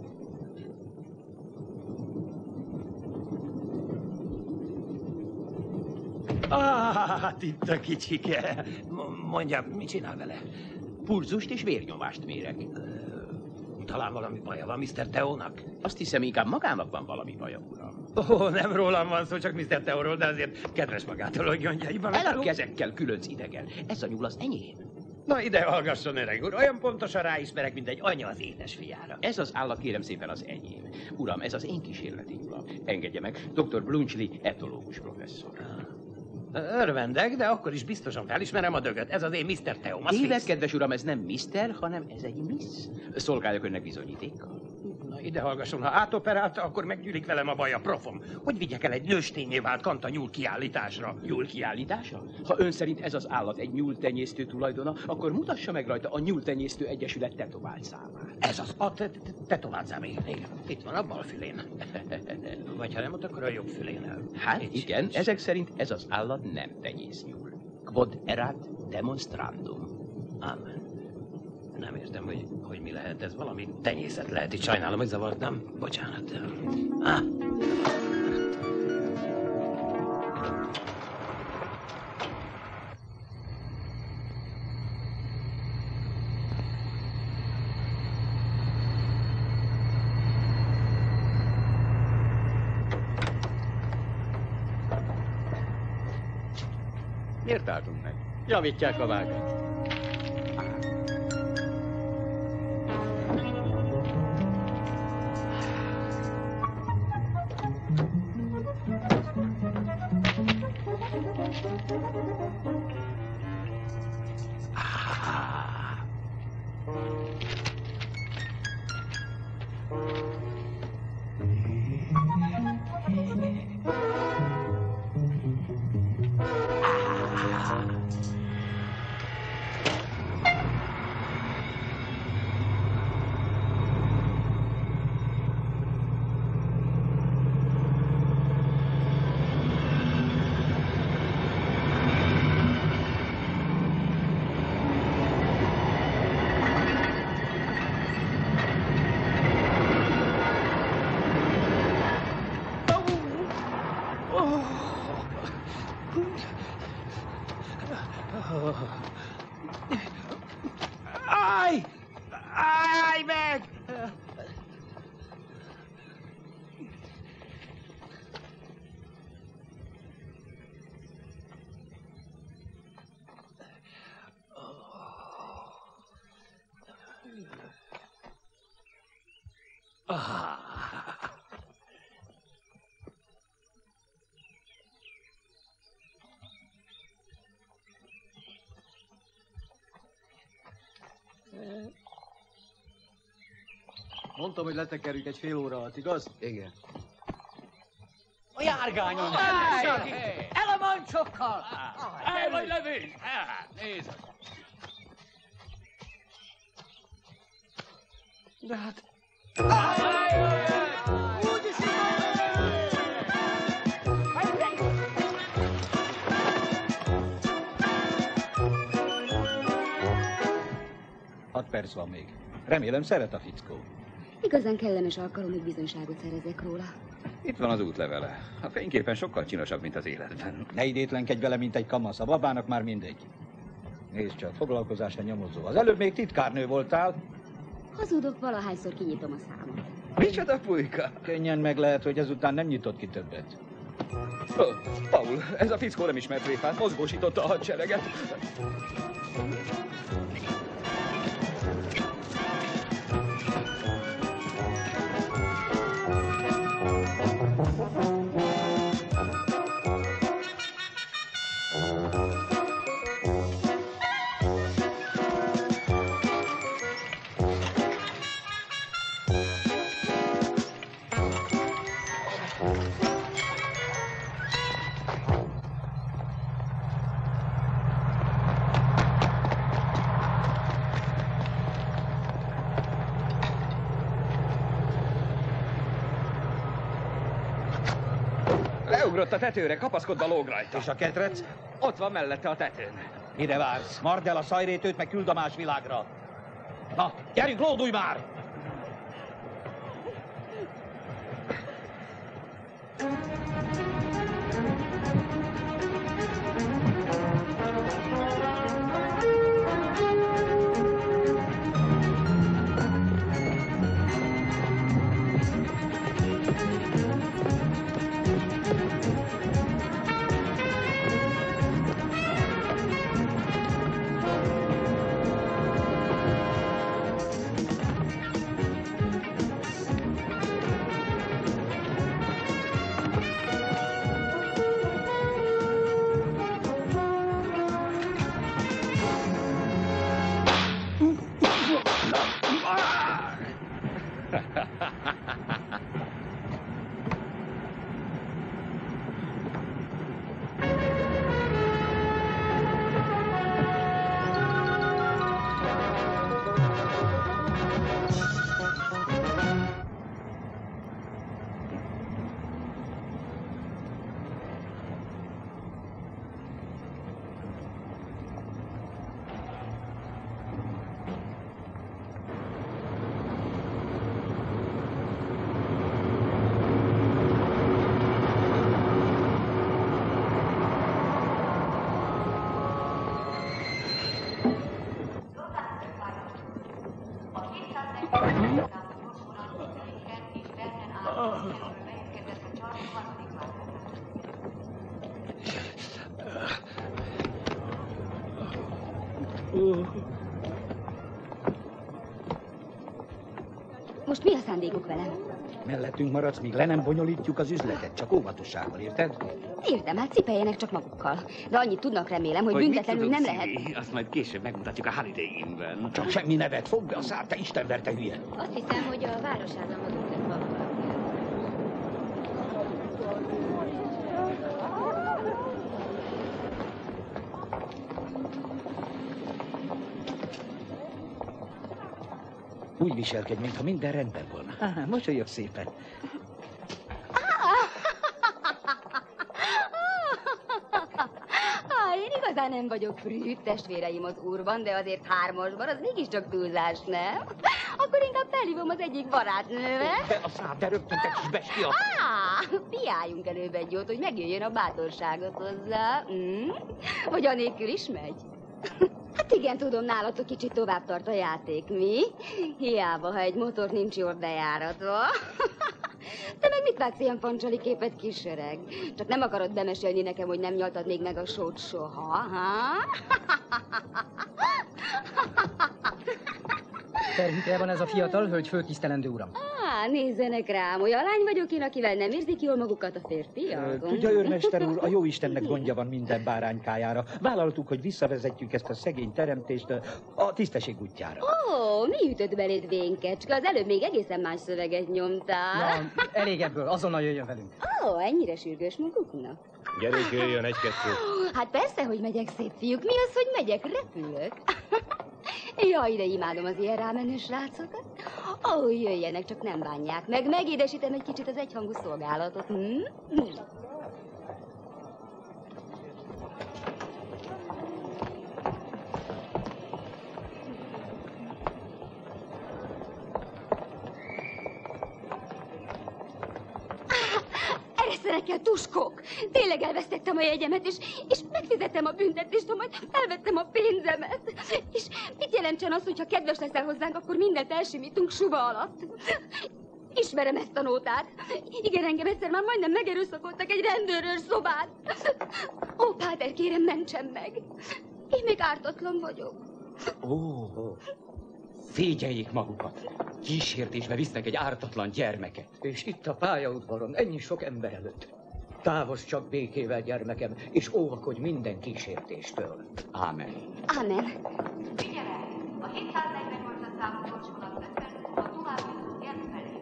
Hát itt a kicsike. Mondja, mit csinál vele? Pulzust és vérnyomást mérek. Talán valami baja van Mr. Teónak? Azt hiszem, inkább magának van valami baja, uram. Ó, nem rólam van szó, csak Mr. Teóról, de azért kedves magától a gyöngyeiben. El a kezekkel, különc idegen. Ez a nyúl az enyém. Na ide hallgasson, öreg úr, olyan pontosan ráismerek, mint egy anya az édes fiára. Ez az állat, kérem szépen, az enyém. Uram, ez az én kísérleti nyulam. Engedje meg, Dr. Blunchley, etológus professzor. Örvendek, de akkor is biztosan felismerem a dögöt. Ez az én Mr. Teóm. Téved, kedves uram, ez nem Mr., hanem ez egy Miss. Szolgáljak önnek bizonyítékkal. Na ide hallgasson, ha átoperálta, akkor meggyűlik velem a baj, a profom. Hogy vigyek el egy nőstényé vált kanta nyúl kiállításra? Nyúl kiállítása? Ha ön szerint ez az állat egy nyúltenyésztő tulajdona, akkor mutassa meg rajta a Nyúltenyésztő Egyesület tetovált számát. Ez az a tetovált szám, igen. Itt van a bal fülén. Vagy ha nem, ott akkor a jobb fülén. Hát igen, ezek szerint ez az állat nem tenyésznyúl. Quod erat demonstrandum. Amen. Nem értem, hogy mi lehet ez. Valami tenyészet lehet itt. Sajnálom, hogy zavartam. Bocsánat. Miért álltunk meg? Javítják a vágányt. Állj! Állj meg! Mondtam, hogy letekerjük egy fél óra alatt, igaz? Igen. A járgányon! El a mancsokkal! El vagy levés! Nézd! De hát... Hat perc van még. Remélem szeret a fickó. Igazán kellemes alkalom, hogy bizonyságot szerezek róla. Itt van az útlevele. A fényképen sokkal csinosabb, mint az életben. Ne idétlenkedj vele, mint egy kamasz. A babának már mindegy. Nézd csak, foglalkozásra nyomozó. Az előbb még titkárnő voltál. Hazudok, valahányszor kinyitom a számot. Micsoda pulyka? Könnyen meg lehet, hogy ezután nem nyitott ki többet. Paul, ez a fickó nem ismert tréfát, mozgósította a hadsereget. Leugrott a tetőre, kapaszkodva lóg rajta. És a ketrec? Ott van mellette a tetőn. Mire vársz? Mard el a szajrétőt, meg küld a más világra. Na, gyerünk, lódulj már! Most mi a szándékuk velem? Mellettünk maradsz, míg le nem bonyolítjuk az üzletet, csak óvatossággal, érted? Értem, hát cipeljenek csak magukkal. De annyit tudnak, remélem, hogy büntetlenül nem lehet... Azt majd később megmutatjuk a Holiday Inn-ben. Csak semmi nevet, fogd be a szárt, te istenverte hülye. Azt hiszem, hogy a városállamot Úgy viselkedj, mintha minden rendben volna. Mosolyog szépen. Én igazán nem vagyok prűd, testvéreim az úrban, de azért hármasban az mégiscsak túlzás, nem? Akkor inkább felhívom az egyik barátnőmet. De a szád, de rögtön te kis bestia. Piáljunk előbb egy jót, hogy megjöjjön a bátorságot hozzá. Vagy anélkül is megy? Hát igen, tudom, nálatok kicsit tovább tart a játék, mi? Hiába, ha egy motor nincs jól bejáratva. Te meg mit vágsz ilyen pancsali képet, kis öreg? Csak nem akarod bemesélni nekem, hogy nem nyaltad még meg a sót soha, ha? Terhükre van ez a fiatal hölgy, föltisztelendő uram. Nézzenek rám, olyan lány vagyok én, akivel nem érzik jól magukat a férfiak. Tudja, őrmester úr, a jóistennek gondja van minden báránykájára. Vállaltuk, hogy visszavezetjük ezt a szegény teremtést a tisztesség útjára. Mi ütött beléd, vénkecske? Az előbb még egészen más szöveget nyomtál. Na, elég ebből, azonnal jöjjön velünk. Ennyire sürgős maguknak? Gyerünk, jöjjön egy-kettő. Hát persze, hogy megyek, szép fiúk. Mi az, hogy megyek? Repülök. Jaj, de imádom az ilyen rámenő srácokat. Jöjjenek, csak nem bánják meg. Megédesítem egy kicsit az egyhangú szolgálatot. Ereszenekkel tuskok. Tényleg elvesztettem a jegyemet, és megfizettem a büntetést, majd elvettem a pénzemet. És mit jelentsen az, hogyha kedves leszel hozzánk, akkor mindent elsimítunk suva alatt? Ismerem ezt a nótát. Igen, engem egyszer már majdnem megerőszakoltak egy rendőrőr szobát. Páter, kérem, mentsen meg. Én még ártatlan vagyok. Szégyeljék magukat. Kísértésbe visznek egy ártatlan gyermeket. És itt a pályaudvaron, ennyi sok ember előtt. Távozz csak békével, gyermekem, és óvakodj minden kísértéstől. Ámen. Ámen. Figyelem! A 748-as számú gyorsvonalat 5 perc múlva tovább jutott Genf felé.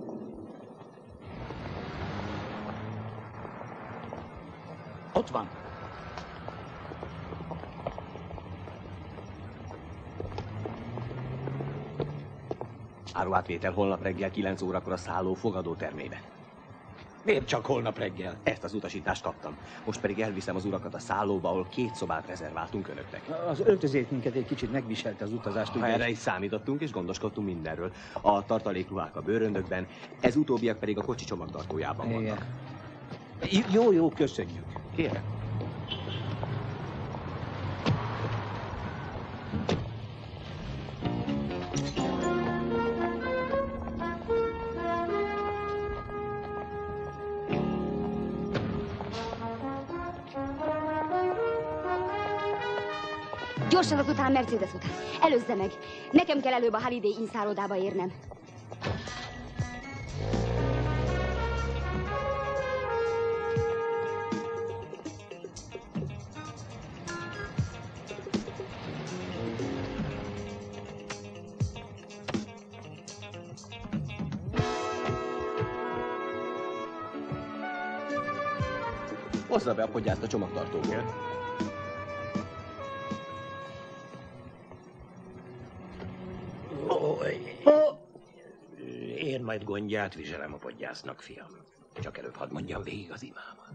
Ott van. Áruátvétel holnap reggel 9 órakor a szálló fogadótermébe. Miért csak holnap reggel? Ezt az utasítást kaptam. Most pedig elviszem az urakat a szállóba, ahol 2 szobát rezerváltunk önöknek. Az öltözékünket egy kicsit megviselte az utazást. Ha erre is számítottunk és gondoskodtunk mindenről. A tartalékruhák a bőröndökben, ez utóbbiak pedig a kocsi csomagtartójában vannak. Jó, köszönjük. Kérem. Gyorsan azután a Mercedes után. Előzze meg. Nekem kell előbb a Holiday Inn szállodába érnem. Hozza be a podgyászt a csomagtartóból. Én majd gondját viselem a podgyásznak, fiam. Csak előbb hadd mondjam végig az imámat.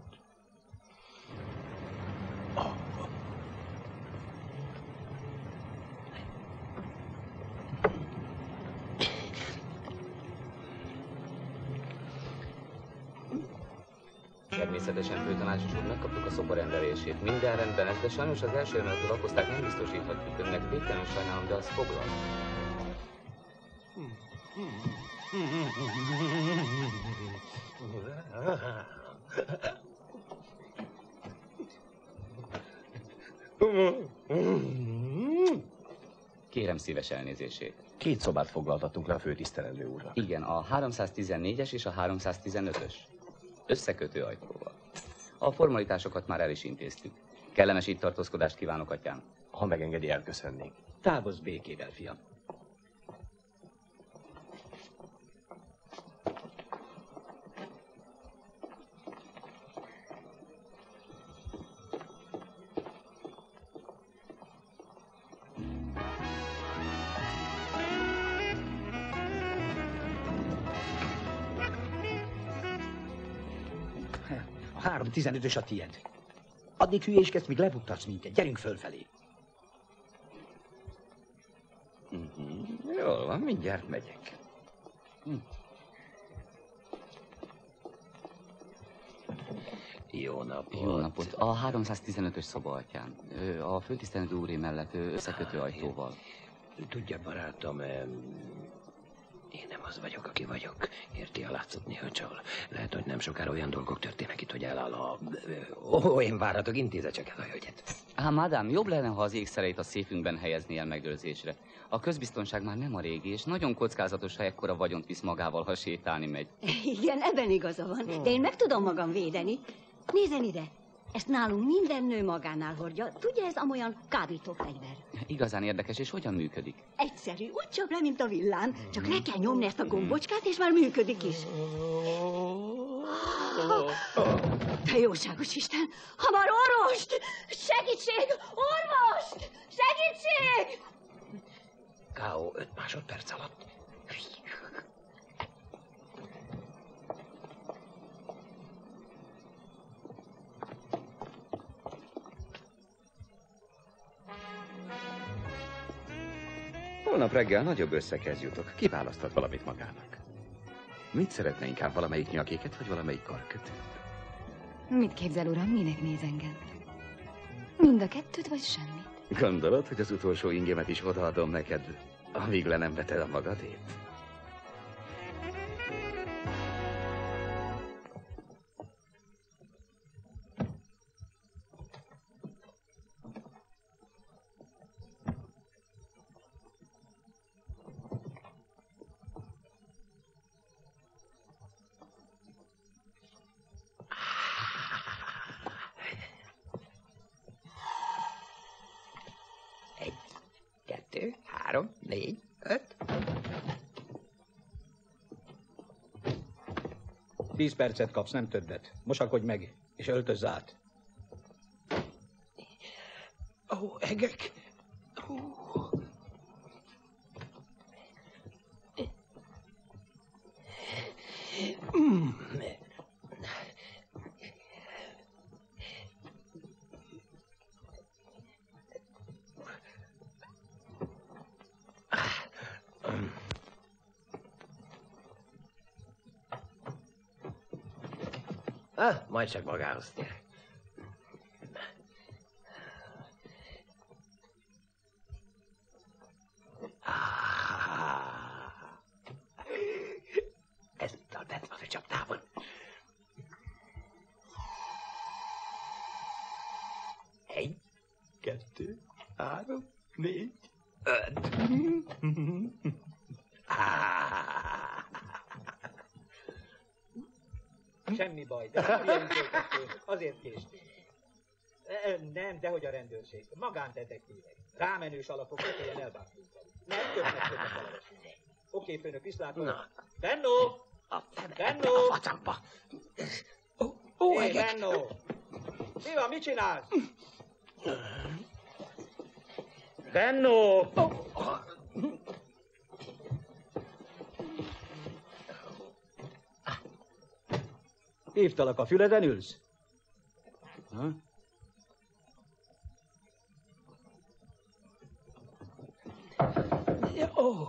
Természetesen, főtanácsos úr, megkaptuk a szoba rendelését. Minden rendben lesz, de sajnos az első emeletű lakosztályt nem biztosíthatjuk önnek. Végtelenül sajnálom, de az foglal. Kérem szíves elnézését. 2 szobát foglaltattunk le a főtisztelendő úrnak. Igen, a 314-es és a 315-ös. Összekötő ajtóval. A formalitásokat már el is intéztük. Kellemes itt tartózkodást kívánok, atyám. Ha megengedi, elköszönnék. Távozz békével, fiam. A 315-ös a tiéd. Addig hülyéskedsz, míg lebuktatsz minket. Gyerünk fölfelé. Jól van, mindjárt megyek. Jó napot. Jó napot. A 315-ös szoba atyán. A főtisztelendő úré mellett összekötő ajtóval. Tudja, barátom, én nem az vagyok, aki vagyok. Érti, a látszat néha csal. Lehet, hogy nem sokára olyan dolgok történnek itt, hogy eláll a... én várhatok, intézze csak el a hölgyet. Madám, jobb lenne, ha az ékszereit a széfünkben helyezné el megőrzésre. A közbiztonság már nem a régi, és nagyon kockázatos, ha ekkora vagyont visz magával, ha sétálni megy. Igen, ebben igaza van, de én meg tudom magam védeni. Nézzen ide, ezt nálunk minden nő magánál hordja. Tudja, ez amolyan kábítófegyver. Igazán érdekes, és hogyan működik? Egyszerű, úgy csap le, mint a villám. Csak le kell nyomni ezt a gombocskát, és már működik is. Te jóságos Isten! Hamar orvost! Segítség! Orvost! Segítség! K.O. 5 másodperc alatt. Holnap reggel nagyobb összeghez jutok. Kiválaszthat valamit magának. Mit szeretne inkább, valamelyik nyakéket, vagy valamelyik karkötőt? Mit képzel, uram, minek néz engem? Mind a kettőt, vagy semmit? Gondolod, hogy az utolsó ingémet is odaadom neked, amíg le nem veted a magadét? Egy, 2, 3, 4, 5. 10 percet kapsz, nem többet. Mosakodj meg, és öltözz át. Ó, egek. Majd csak magához tér. Ez ital tett van a csaptában. Egy, 2, 3, 4, 5. Semmi baj, de nem ilyen tőkettők, azért késtél. Nem, dehogy a rendőrség. Magándetektívek. Rámenős alapok kötélyen elbántunk. Nem köpnek többet valamit. Oké, főnök, viszlátom. Benno! Benno! A facamba! Hé, Benno! Mi van, mit csinálsz? Benno! Hívtalak, a füleden ülsz? Ha? Ó,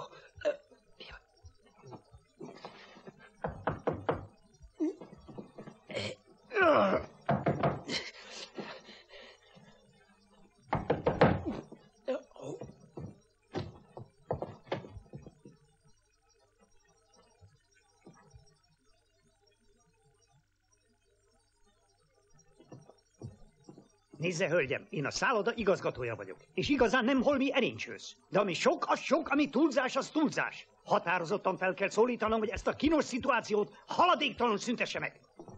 Nézze, hölgyem, én a szálloda igazgatója vagyok, és igazán nem holmi erincsősz. De ami sok, az sok, ami túlzás, az túlzás. Határozottan fel kell szólítanom, hogy ezt a kínos szituációt haladéktalanul szüntesse meg.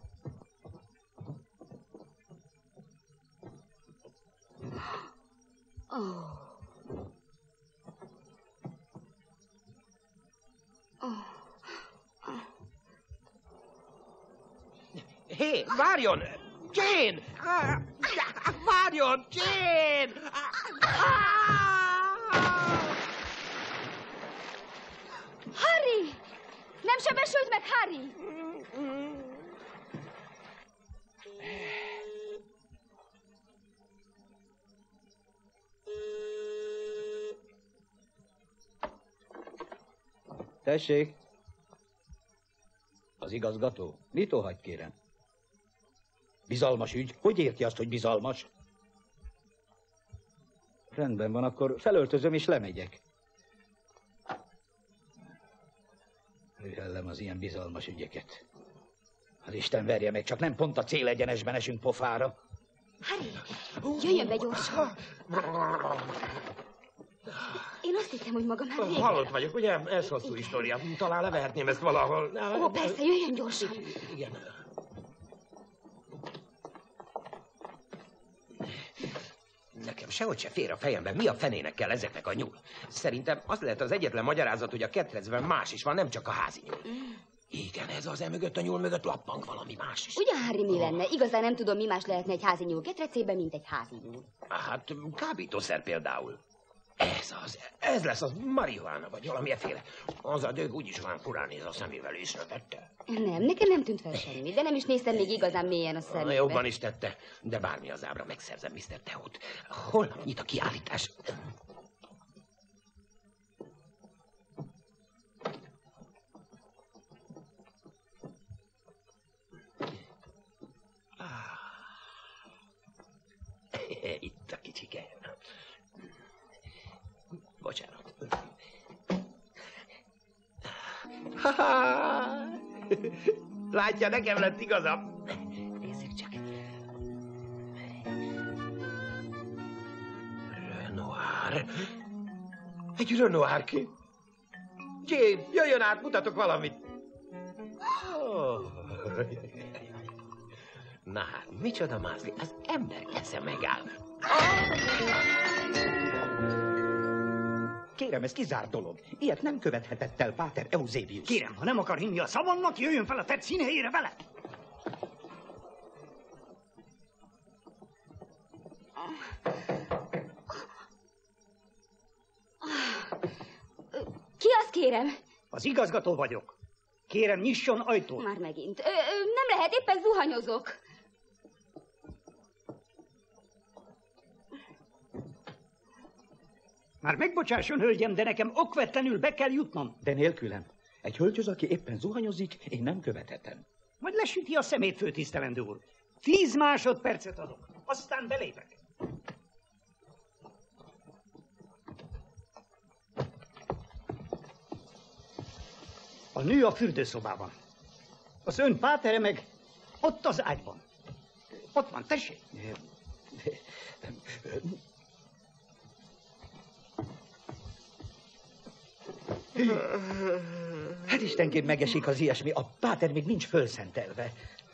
Hé, várjon! Jane! Várjon, Jane! Harry! Nem sebesült meg, Harry! Tessék! Az igazgató? Mit óhagy, kérem? Bizalmas ügy? Hogy érti azt, hogy bizalmas? Rendben van, akkor felöltözöm és lemegyek. Hellem az ilyen bizalmas ügyeket. Az Isten verje meg, csak nem pont a célegyenesben esünk pofára. Harry, jöjjön be gyorsan. Én azt hittem, hogy maga már vége. Halott vagyok, ugye? Ez hosszú história. Talán levehetném ezt valahol. Ó, persze, jöjjön gyorsan. Igen. Nekem sehogy se fér a fejemben, mi a fenének kell ezeknek a nyúl. Szerintem az lehet az egyetlen magyarázat, hogy a ketrecben más is van, nem csak a házi nyúl. Igen, ez az emögött a nyúl mögött lappang valami más is. Ugye, Harry, mi lenne? Igazán nem tudom, mi más lehetne egy házi nyúl ketrecében, mint egy házi nyúl. Hát, kábítószer például. Ez lesz az marihuána, vagy valamilyenféle. Az a dög úgyis olyan furán néz a szemével, észrevette. Nem, nekem nem tűnt fel semmi, de nem is néztem még igazán mélyen a szemébe. Jobban is tette, de bármi az ábra, megszerzem Mr. Teót. Holnap nyit a kiállítás. Itt a kicsike. Bocsánat. Látja, nekem lett igazam. Nézzük csak. Renoir. Egy Renoir kép. Jane, jöjjön át, mutatok valamit. Oh. Na hát, micsoda mázli, az ember esze megáll. Kérem, ez kizárt dolog. Ilyet nem követhetett el Páter Eusebius. Kérem, ha nem akar hinni a szavamnak, jöjjön fel a tett színhelyére vele. Ki az, kérem? Az igazgató vagyok. Kérem, nyisson ajtót. Már megint. Nem lehet, éppen zuhanyozok. Már megbocsásson, hölgyem, de nekem okvetlenül be kell jutnom. De nélkülem. Egy hölgyhöz, aki éppen zuhanyozik, én nem követhetem. Majd lesüti a szemét, főtisztelendő úr. 10 másodpercet adok, aztán belépek. A nő a fürdőszobában. Az ön pátere meg ott az ágyban. Ott van, tessék. Hát istenként megesik az ilyesmi, a páter még nincs fölszentelve.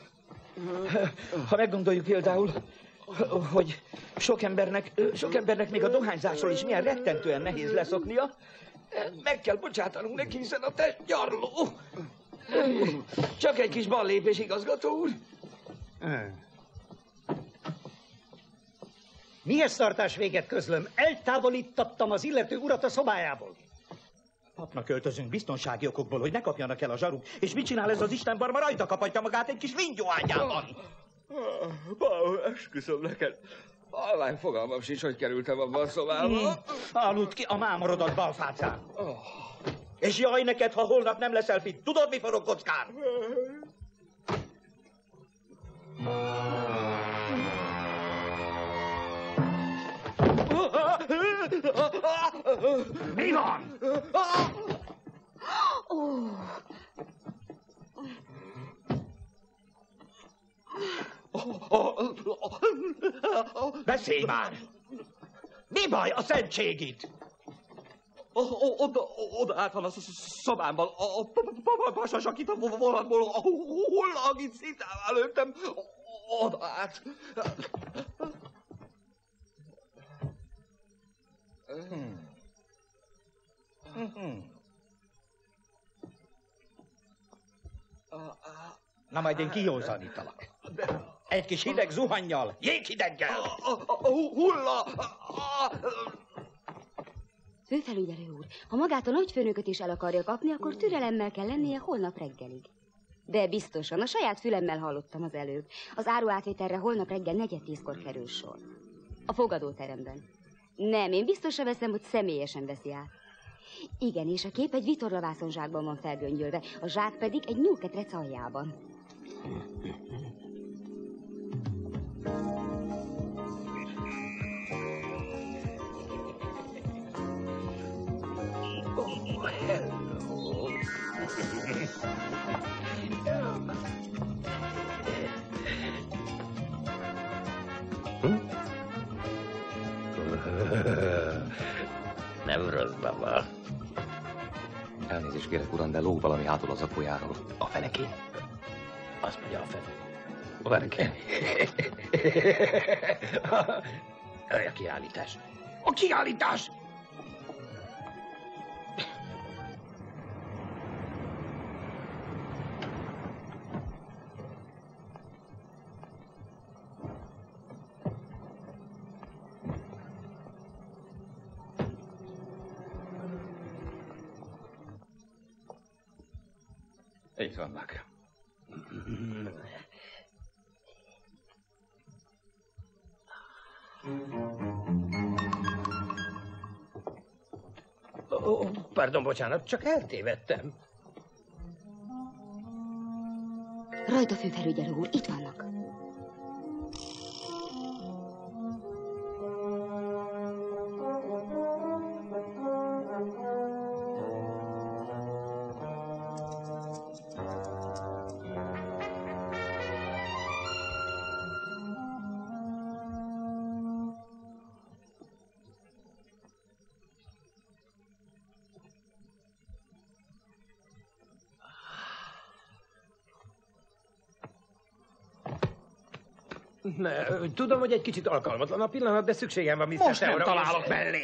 Ha meggondoljuk például, hogy sok embernek még a dohányzásról is milyen rettentően nehéz leszoknia, meg kell bocsátanunk neki, hiszen a test gyarló. Csak egy kis ballépés, igazgató úr. Mihez tartás véget közlöm? Eltávolítattam az illető urat a szobájából. Papnak költözünk biztonsági okokból, hogy ne kapjanak el a zsaruk. És mit csinál ez az istenbarma? Rajta kapatja magát egy kis vingyóágyában. Esküszöm neked. Halvány fogalmam sincs, hogy kerültem abba a szobába. Aludt ki a mámorodat balfácán. És jaj neked, ha holnap nem leszel fit. Tudod, mi forog kockán? Mi van? Beszélj már! Mi baj a szentségit? Oda át van a szobámban, a pasas, akit a vonatból hullagít szintává lőttem, oda át. Na majd én kijózanítalak. Egy kis hideg zuhannyal, jéghideggel. Hulla! Főfelügyelő úr, ha magát a nagyfőnököt is el akarja kapni, akkor türelemmel kell lennie holnap reggelig. De biztosan, a saját fülemmel hallottam az előbb. Az áruátvételre holnap reggel 4:10-kor kerül sor. A fogadóteremben. Nem, én biztosra veszem, hogy személyesen veszi át. Igen, és a kép egy vitorlavászonzsákban van felgöngyölve, a zsák pedig egy nyúlketrec aljában. Nem rossz, baba. Elnézést kérek, uram, de lóg valami hátul az akójáról. A feneké? Azt mondja a fene. Van. A kiállítás. A kiállítás! Itt vannak. Pardon, bocsánat, csak eltévedtem. Rajta főfelügyelő úr, itt vannak. Tudom, hogy egy kicsit alkalmatlan a pillanat, de szükségem van Mr. Most nem Theóra. találok mellé.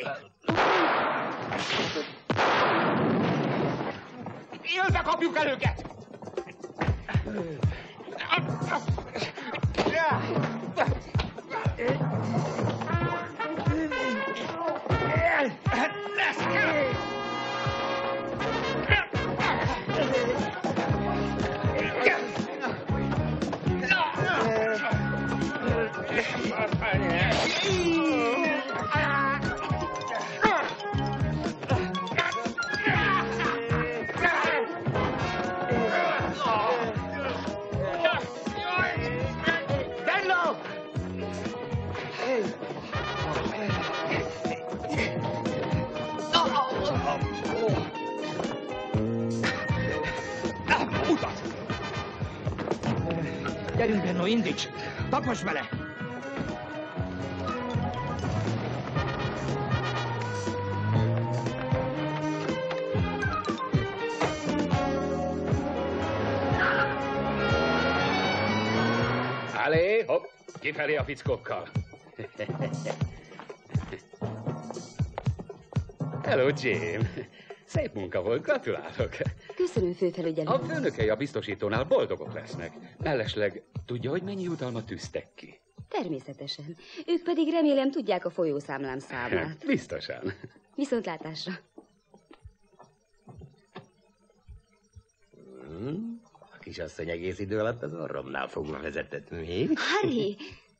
Élve kapjuk el őket! Gyerünk, Benno, indíts! Taposd bele! Állé, hopp, kifelé a fickókkal. Hello, Jane. Szép munka volt, gratulálok. Köszönöm, főfelügyelő. A főnökei a biztosítónál boldogok lesznek. Mellesleg tudja, hogy mennyi jutalmat tűztek ki? Természetesen. Ők pedig remélem tudják a folyószámlám számát. Biztosan. Viszontlátásra. A kisasszony egész idő alatt az orromnál fogva vezetett még. Harry!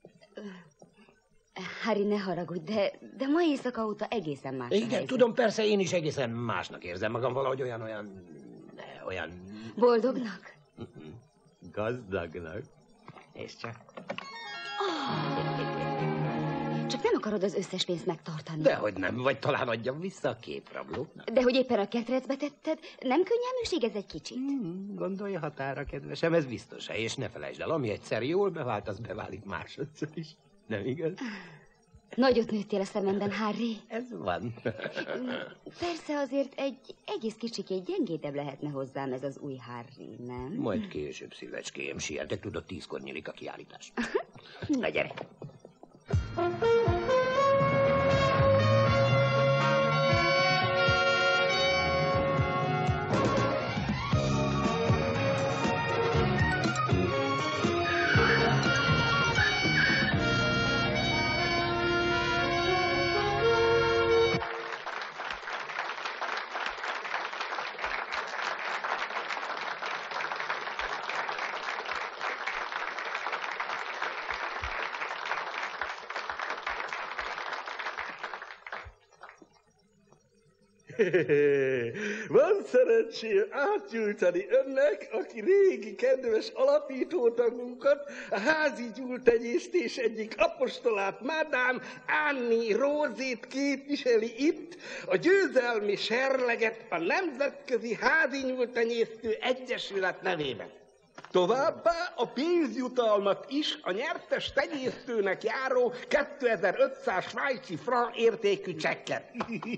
Harry, ne haragudj, de ma éjszaka óta egészen más. Igen, tudom, persze én is egészen másnak érzem magam, valahogy olyan... Boldognak? Gazdagnak. És csak... Csak nem akarod az összes pénzt megtartani. Dehogy nem, vagy talán adjam vissza a képrablóknak. De hogy éppen a ketrecbe tetted, nem könnyelműség ez egy kicsit? Gondolja határa, kedvesem, ez biztos, és ne felejtsd el, ami egyszer jól bevált, az beválik másodszor is. Nem igaz? Nagyot nőttél a szememben, Harry. Ez van. Persze azért egy egész kicsikét gyengédebb lehetne hozzám ez az új Harry, nem? Majd később, szívecském, sietek, tudod, 10-kor nyílik a kiállítás. Na, gyere! Van szerencsém átgyújtani önnek, aki régi kedves alapítótagunkat, a házi gyúltenyésztés egyik apostolát, Madame Annie Rózét képviseli itt, a győzelmi serleget a Nemzetközi Házi Nyúltenyésztő Egyesület nevében. Továbbá a pénzjutalmat is a nyertes tenyésztőnek járó 2500 svájci franc értékű csekket.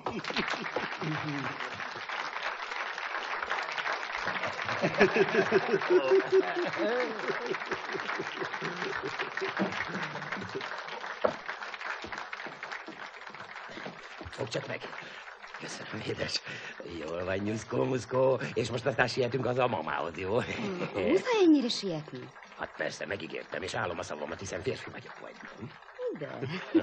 Fogd csak meg. Köszönöm, édes. Jól vagy, nyuszkó, és most aztán sietünk az a mamához, jó? Muszáj ennyire sietni? Hát persze, megígértem, és állom a szavamat, hiszen férfi vagyok majd. De...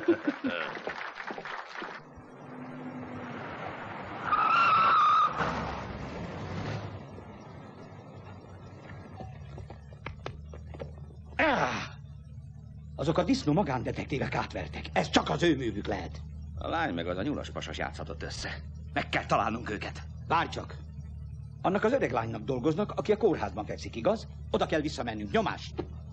Azok a disznó magándetektívek átvertek. Ez csak az ő művük lehet. A lány meg az a nyulas pasas játszhatott össze. Meg kell találnunk őket. Várj csak! Annak az öreg lánynak dolgoznak, aki a kórházban fekszik, igaz? Oda kell visszamennünk. Nyomás!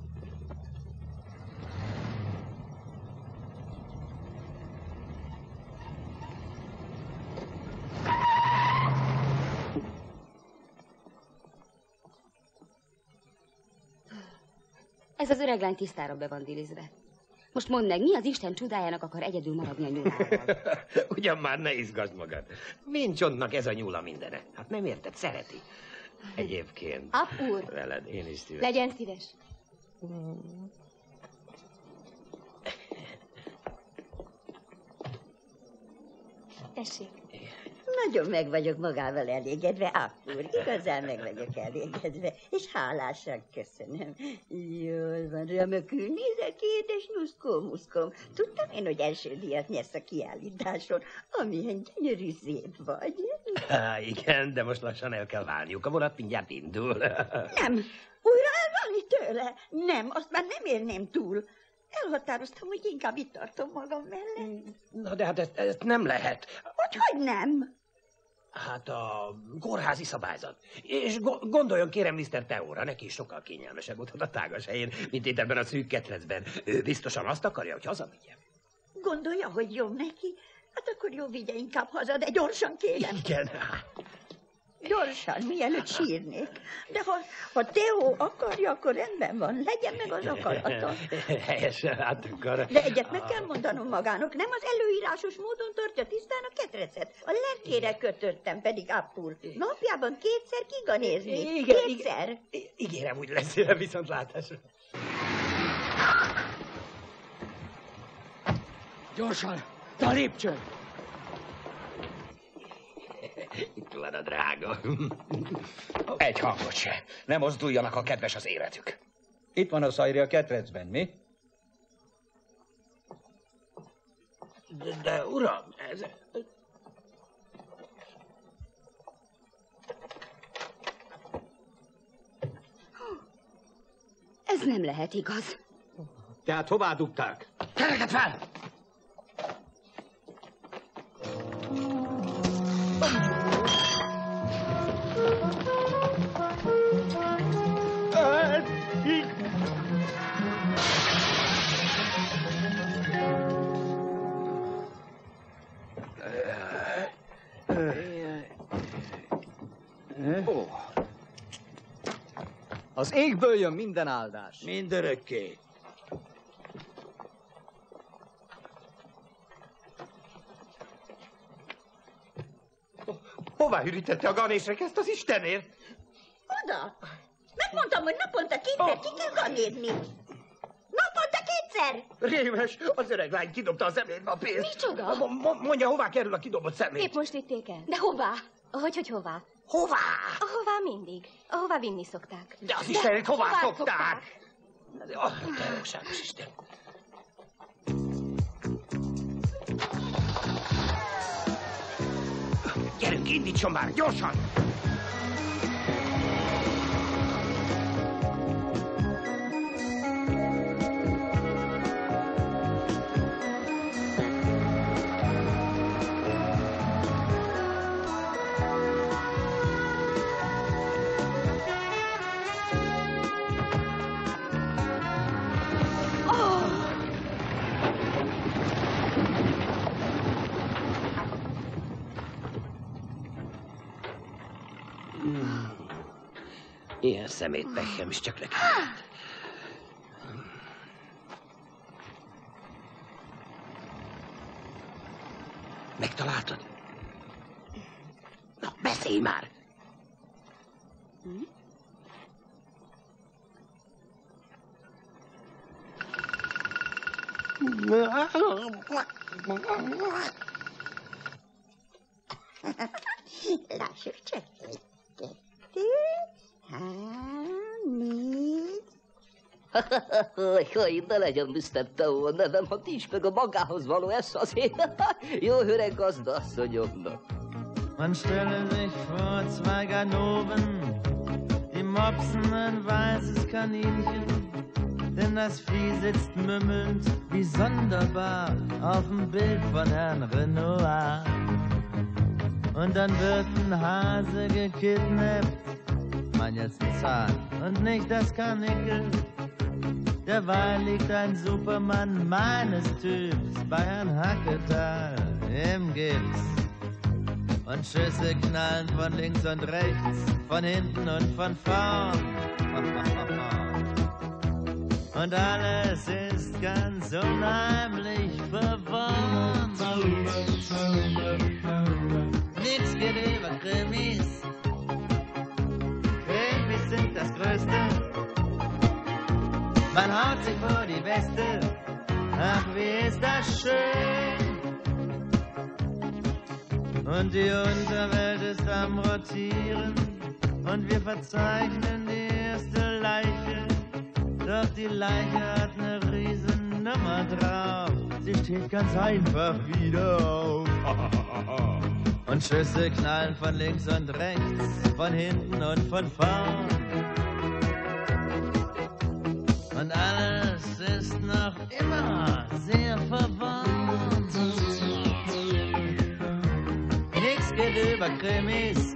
Ez az öreg lány tisztára be van dilizve. Most mondd meg, mi az Isten csodájának akar egyedül maradni a nyúlával? Ugyan már ne izgasd magad. Mincsondnak ez a nyúla mindene. Hát nem érted, szereti. Egyébként... Ap úr! Veled én is szíves. Legyen szíves. Tessék. Nagyon meg vagyok magával elégedve, Appúr. Igazán meg vagyok elégedve, és hálásan köszönöm. Jól van, remekül nézek, édes nyuszkó-muszkóm. Tudtam én, hogy első díjat nyersz a kiállításon, amilyen gyönyörű szép vagy. Igen, de most lassan el kell válniuk. A vonat mindjárt indul. Nem, újra elválni tőle? Nem, azt már nem érném túl. Elhatároztam, hogy inkább itt tartom magam mellett. Na de hát ezt nem lehet. Hogy nem? Hát a kórházi szabályzat. És gondoljon kérem Mr. Teóra, neki is sokkal kényelmesebb ott a tágas helyén, mint itt ebben a szűk ketrecben. Ő biztosan azt akarja, hogy hazavigye. Gondolja, hogy jobb neki? Hát akkor jó, vigye inkább haza, de gyorsan kérem. Igen. Gyorsan, mielőtt sírnék. De ha Teó akarja, akkor rendben van. Legyen meg az akarata. Helyes, hát akkor... De egyet meg kell mondanom magának, nem az előírásos módon tartja tisztán a ketrecet. A lelkére kötöttem, pedig Appúr. Napjában kétszer kiganézni. Igen, kétszer. Ígérem, úgy lesz, viszontlátásra. Gyorsan, te a lépcsőn! Itt van a drága. Egy hangot se. Ne mozduljanak, ha kedves az életük. Itt van a szajri a ketrecben, mi? De uram, ez... Ez nem lehet igaz. Tehát hová dugták? Kereket fel! Az égből jön minden áldás. Mindörökké. Hová hűrítette a ganések ezt az Istenért? Oda. Megmondtam, hogy naponta kétszer ki kell ganézni. Naponta kétszer. Rémes, az öreg lány kidobta a szemétbe a pénzt. Micsoda? Mondja, hová kerül a kidobott szemét? Épp most vitték el. De hová? Hogy hová? Hová? Ahová mindig. Ahová vinni szokták. De az Istenét hová szokták? Te jóságos Isten. Gyerünk, indítson már, gyorsan! Ilyen szemétpekkem is csak nekem. Megtaláltad? Na, beszélj már! Lássuk csak. 1, 2, 3, 4. Hogy ne legyen Mr. Teo a nevem, ha ti is meg a magához való ez azért. Jó öreg gazdasszonyomnak. Man stelle sich vor, 2 Ganoven, die mopsen ein weißes Kaninchen, denn das Vieh sitzt mümmelnd wie sonderbar auf dem Bild von Herrn Renoir. Und dann wird ein Hase gekidnappt, mein jetzt ein Zahn und nicht das Karnickel. Derweil liegt ein Supermann meines Typs bei Herrn Hacketal im Gips. Und Schüsse knallen von links und rechts, von hinten und von vorn. Und alles ist ganz unheimlich verworren. Nichts geht über Krimis. Krimis sind das Größte. Man haut sich vor die Weste. Ach, wie ist das schön. Und die Unterwelt ist am Rotieren. Und wir verzeichnen die erste Leiche. Doch die Leiche hat eine riesen Nummer drauf. Sie steht ganz einfach wieder auf. Und Schüsse knallen von links und rechts, von hinten und von vorn. Und alles ist noch immer sehr verworren. Nix geht über Krimis.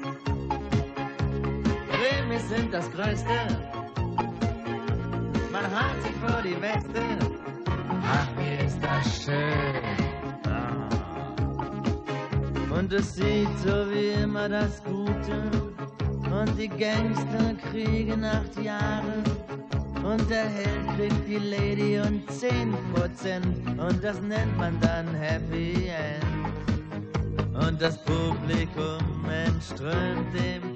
Krimis sind das Größte. Man haut sich vor die Weste. Ach, wie ist das schön. Und es sieht so wie immer das Gute. Und die Gangster kriegen 8 Jahre. Und der Held kriegt die Lady und 10%. Und das nennt man dann Happy End. Und das Publikum entströmt dem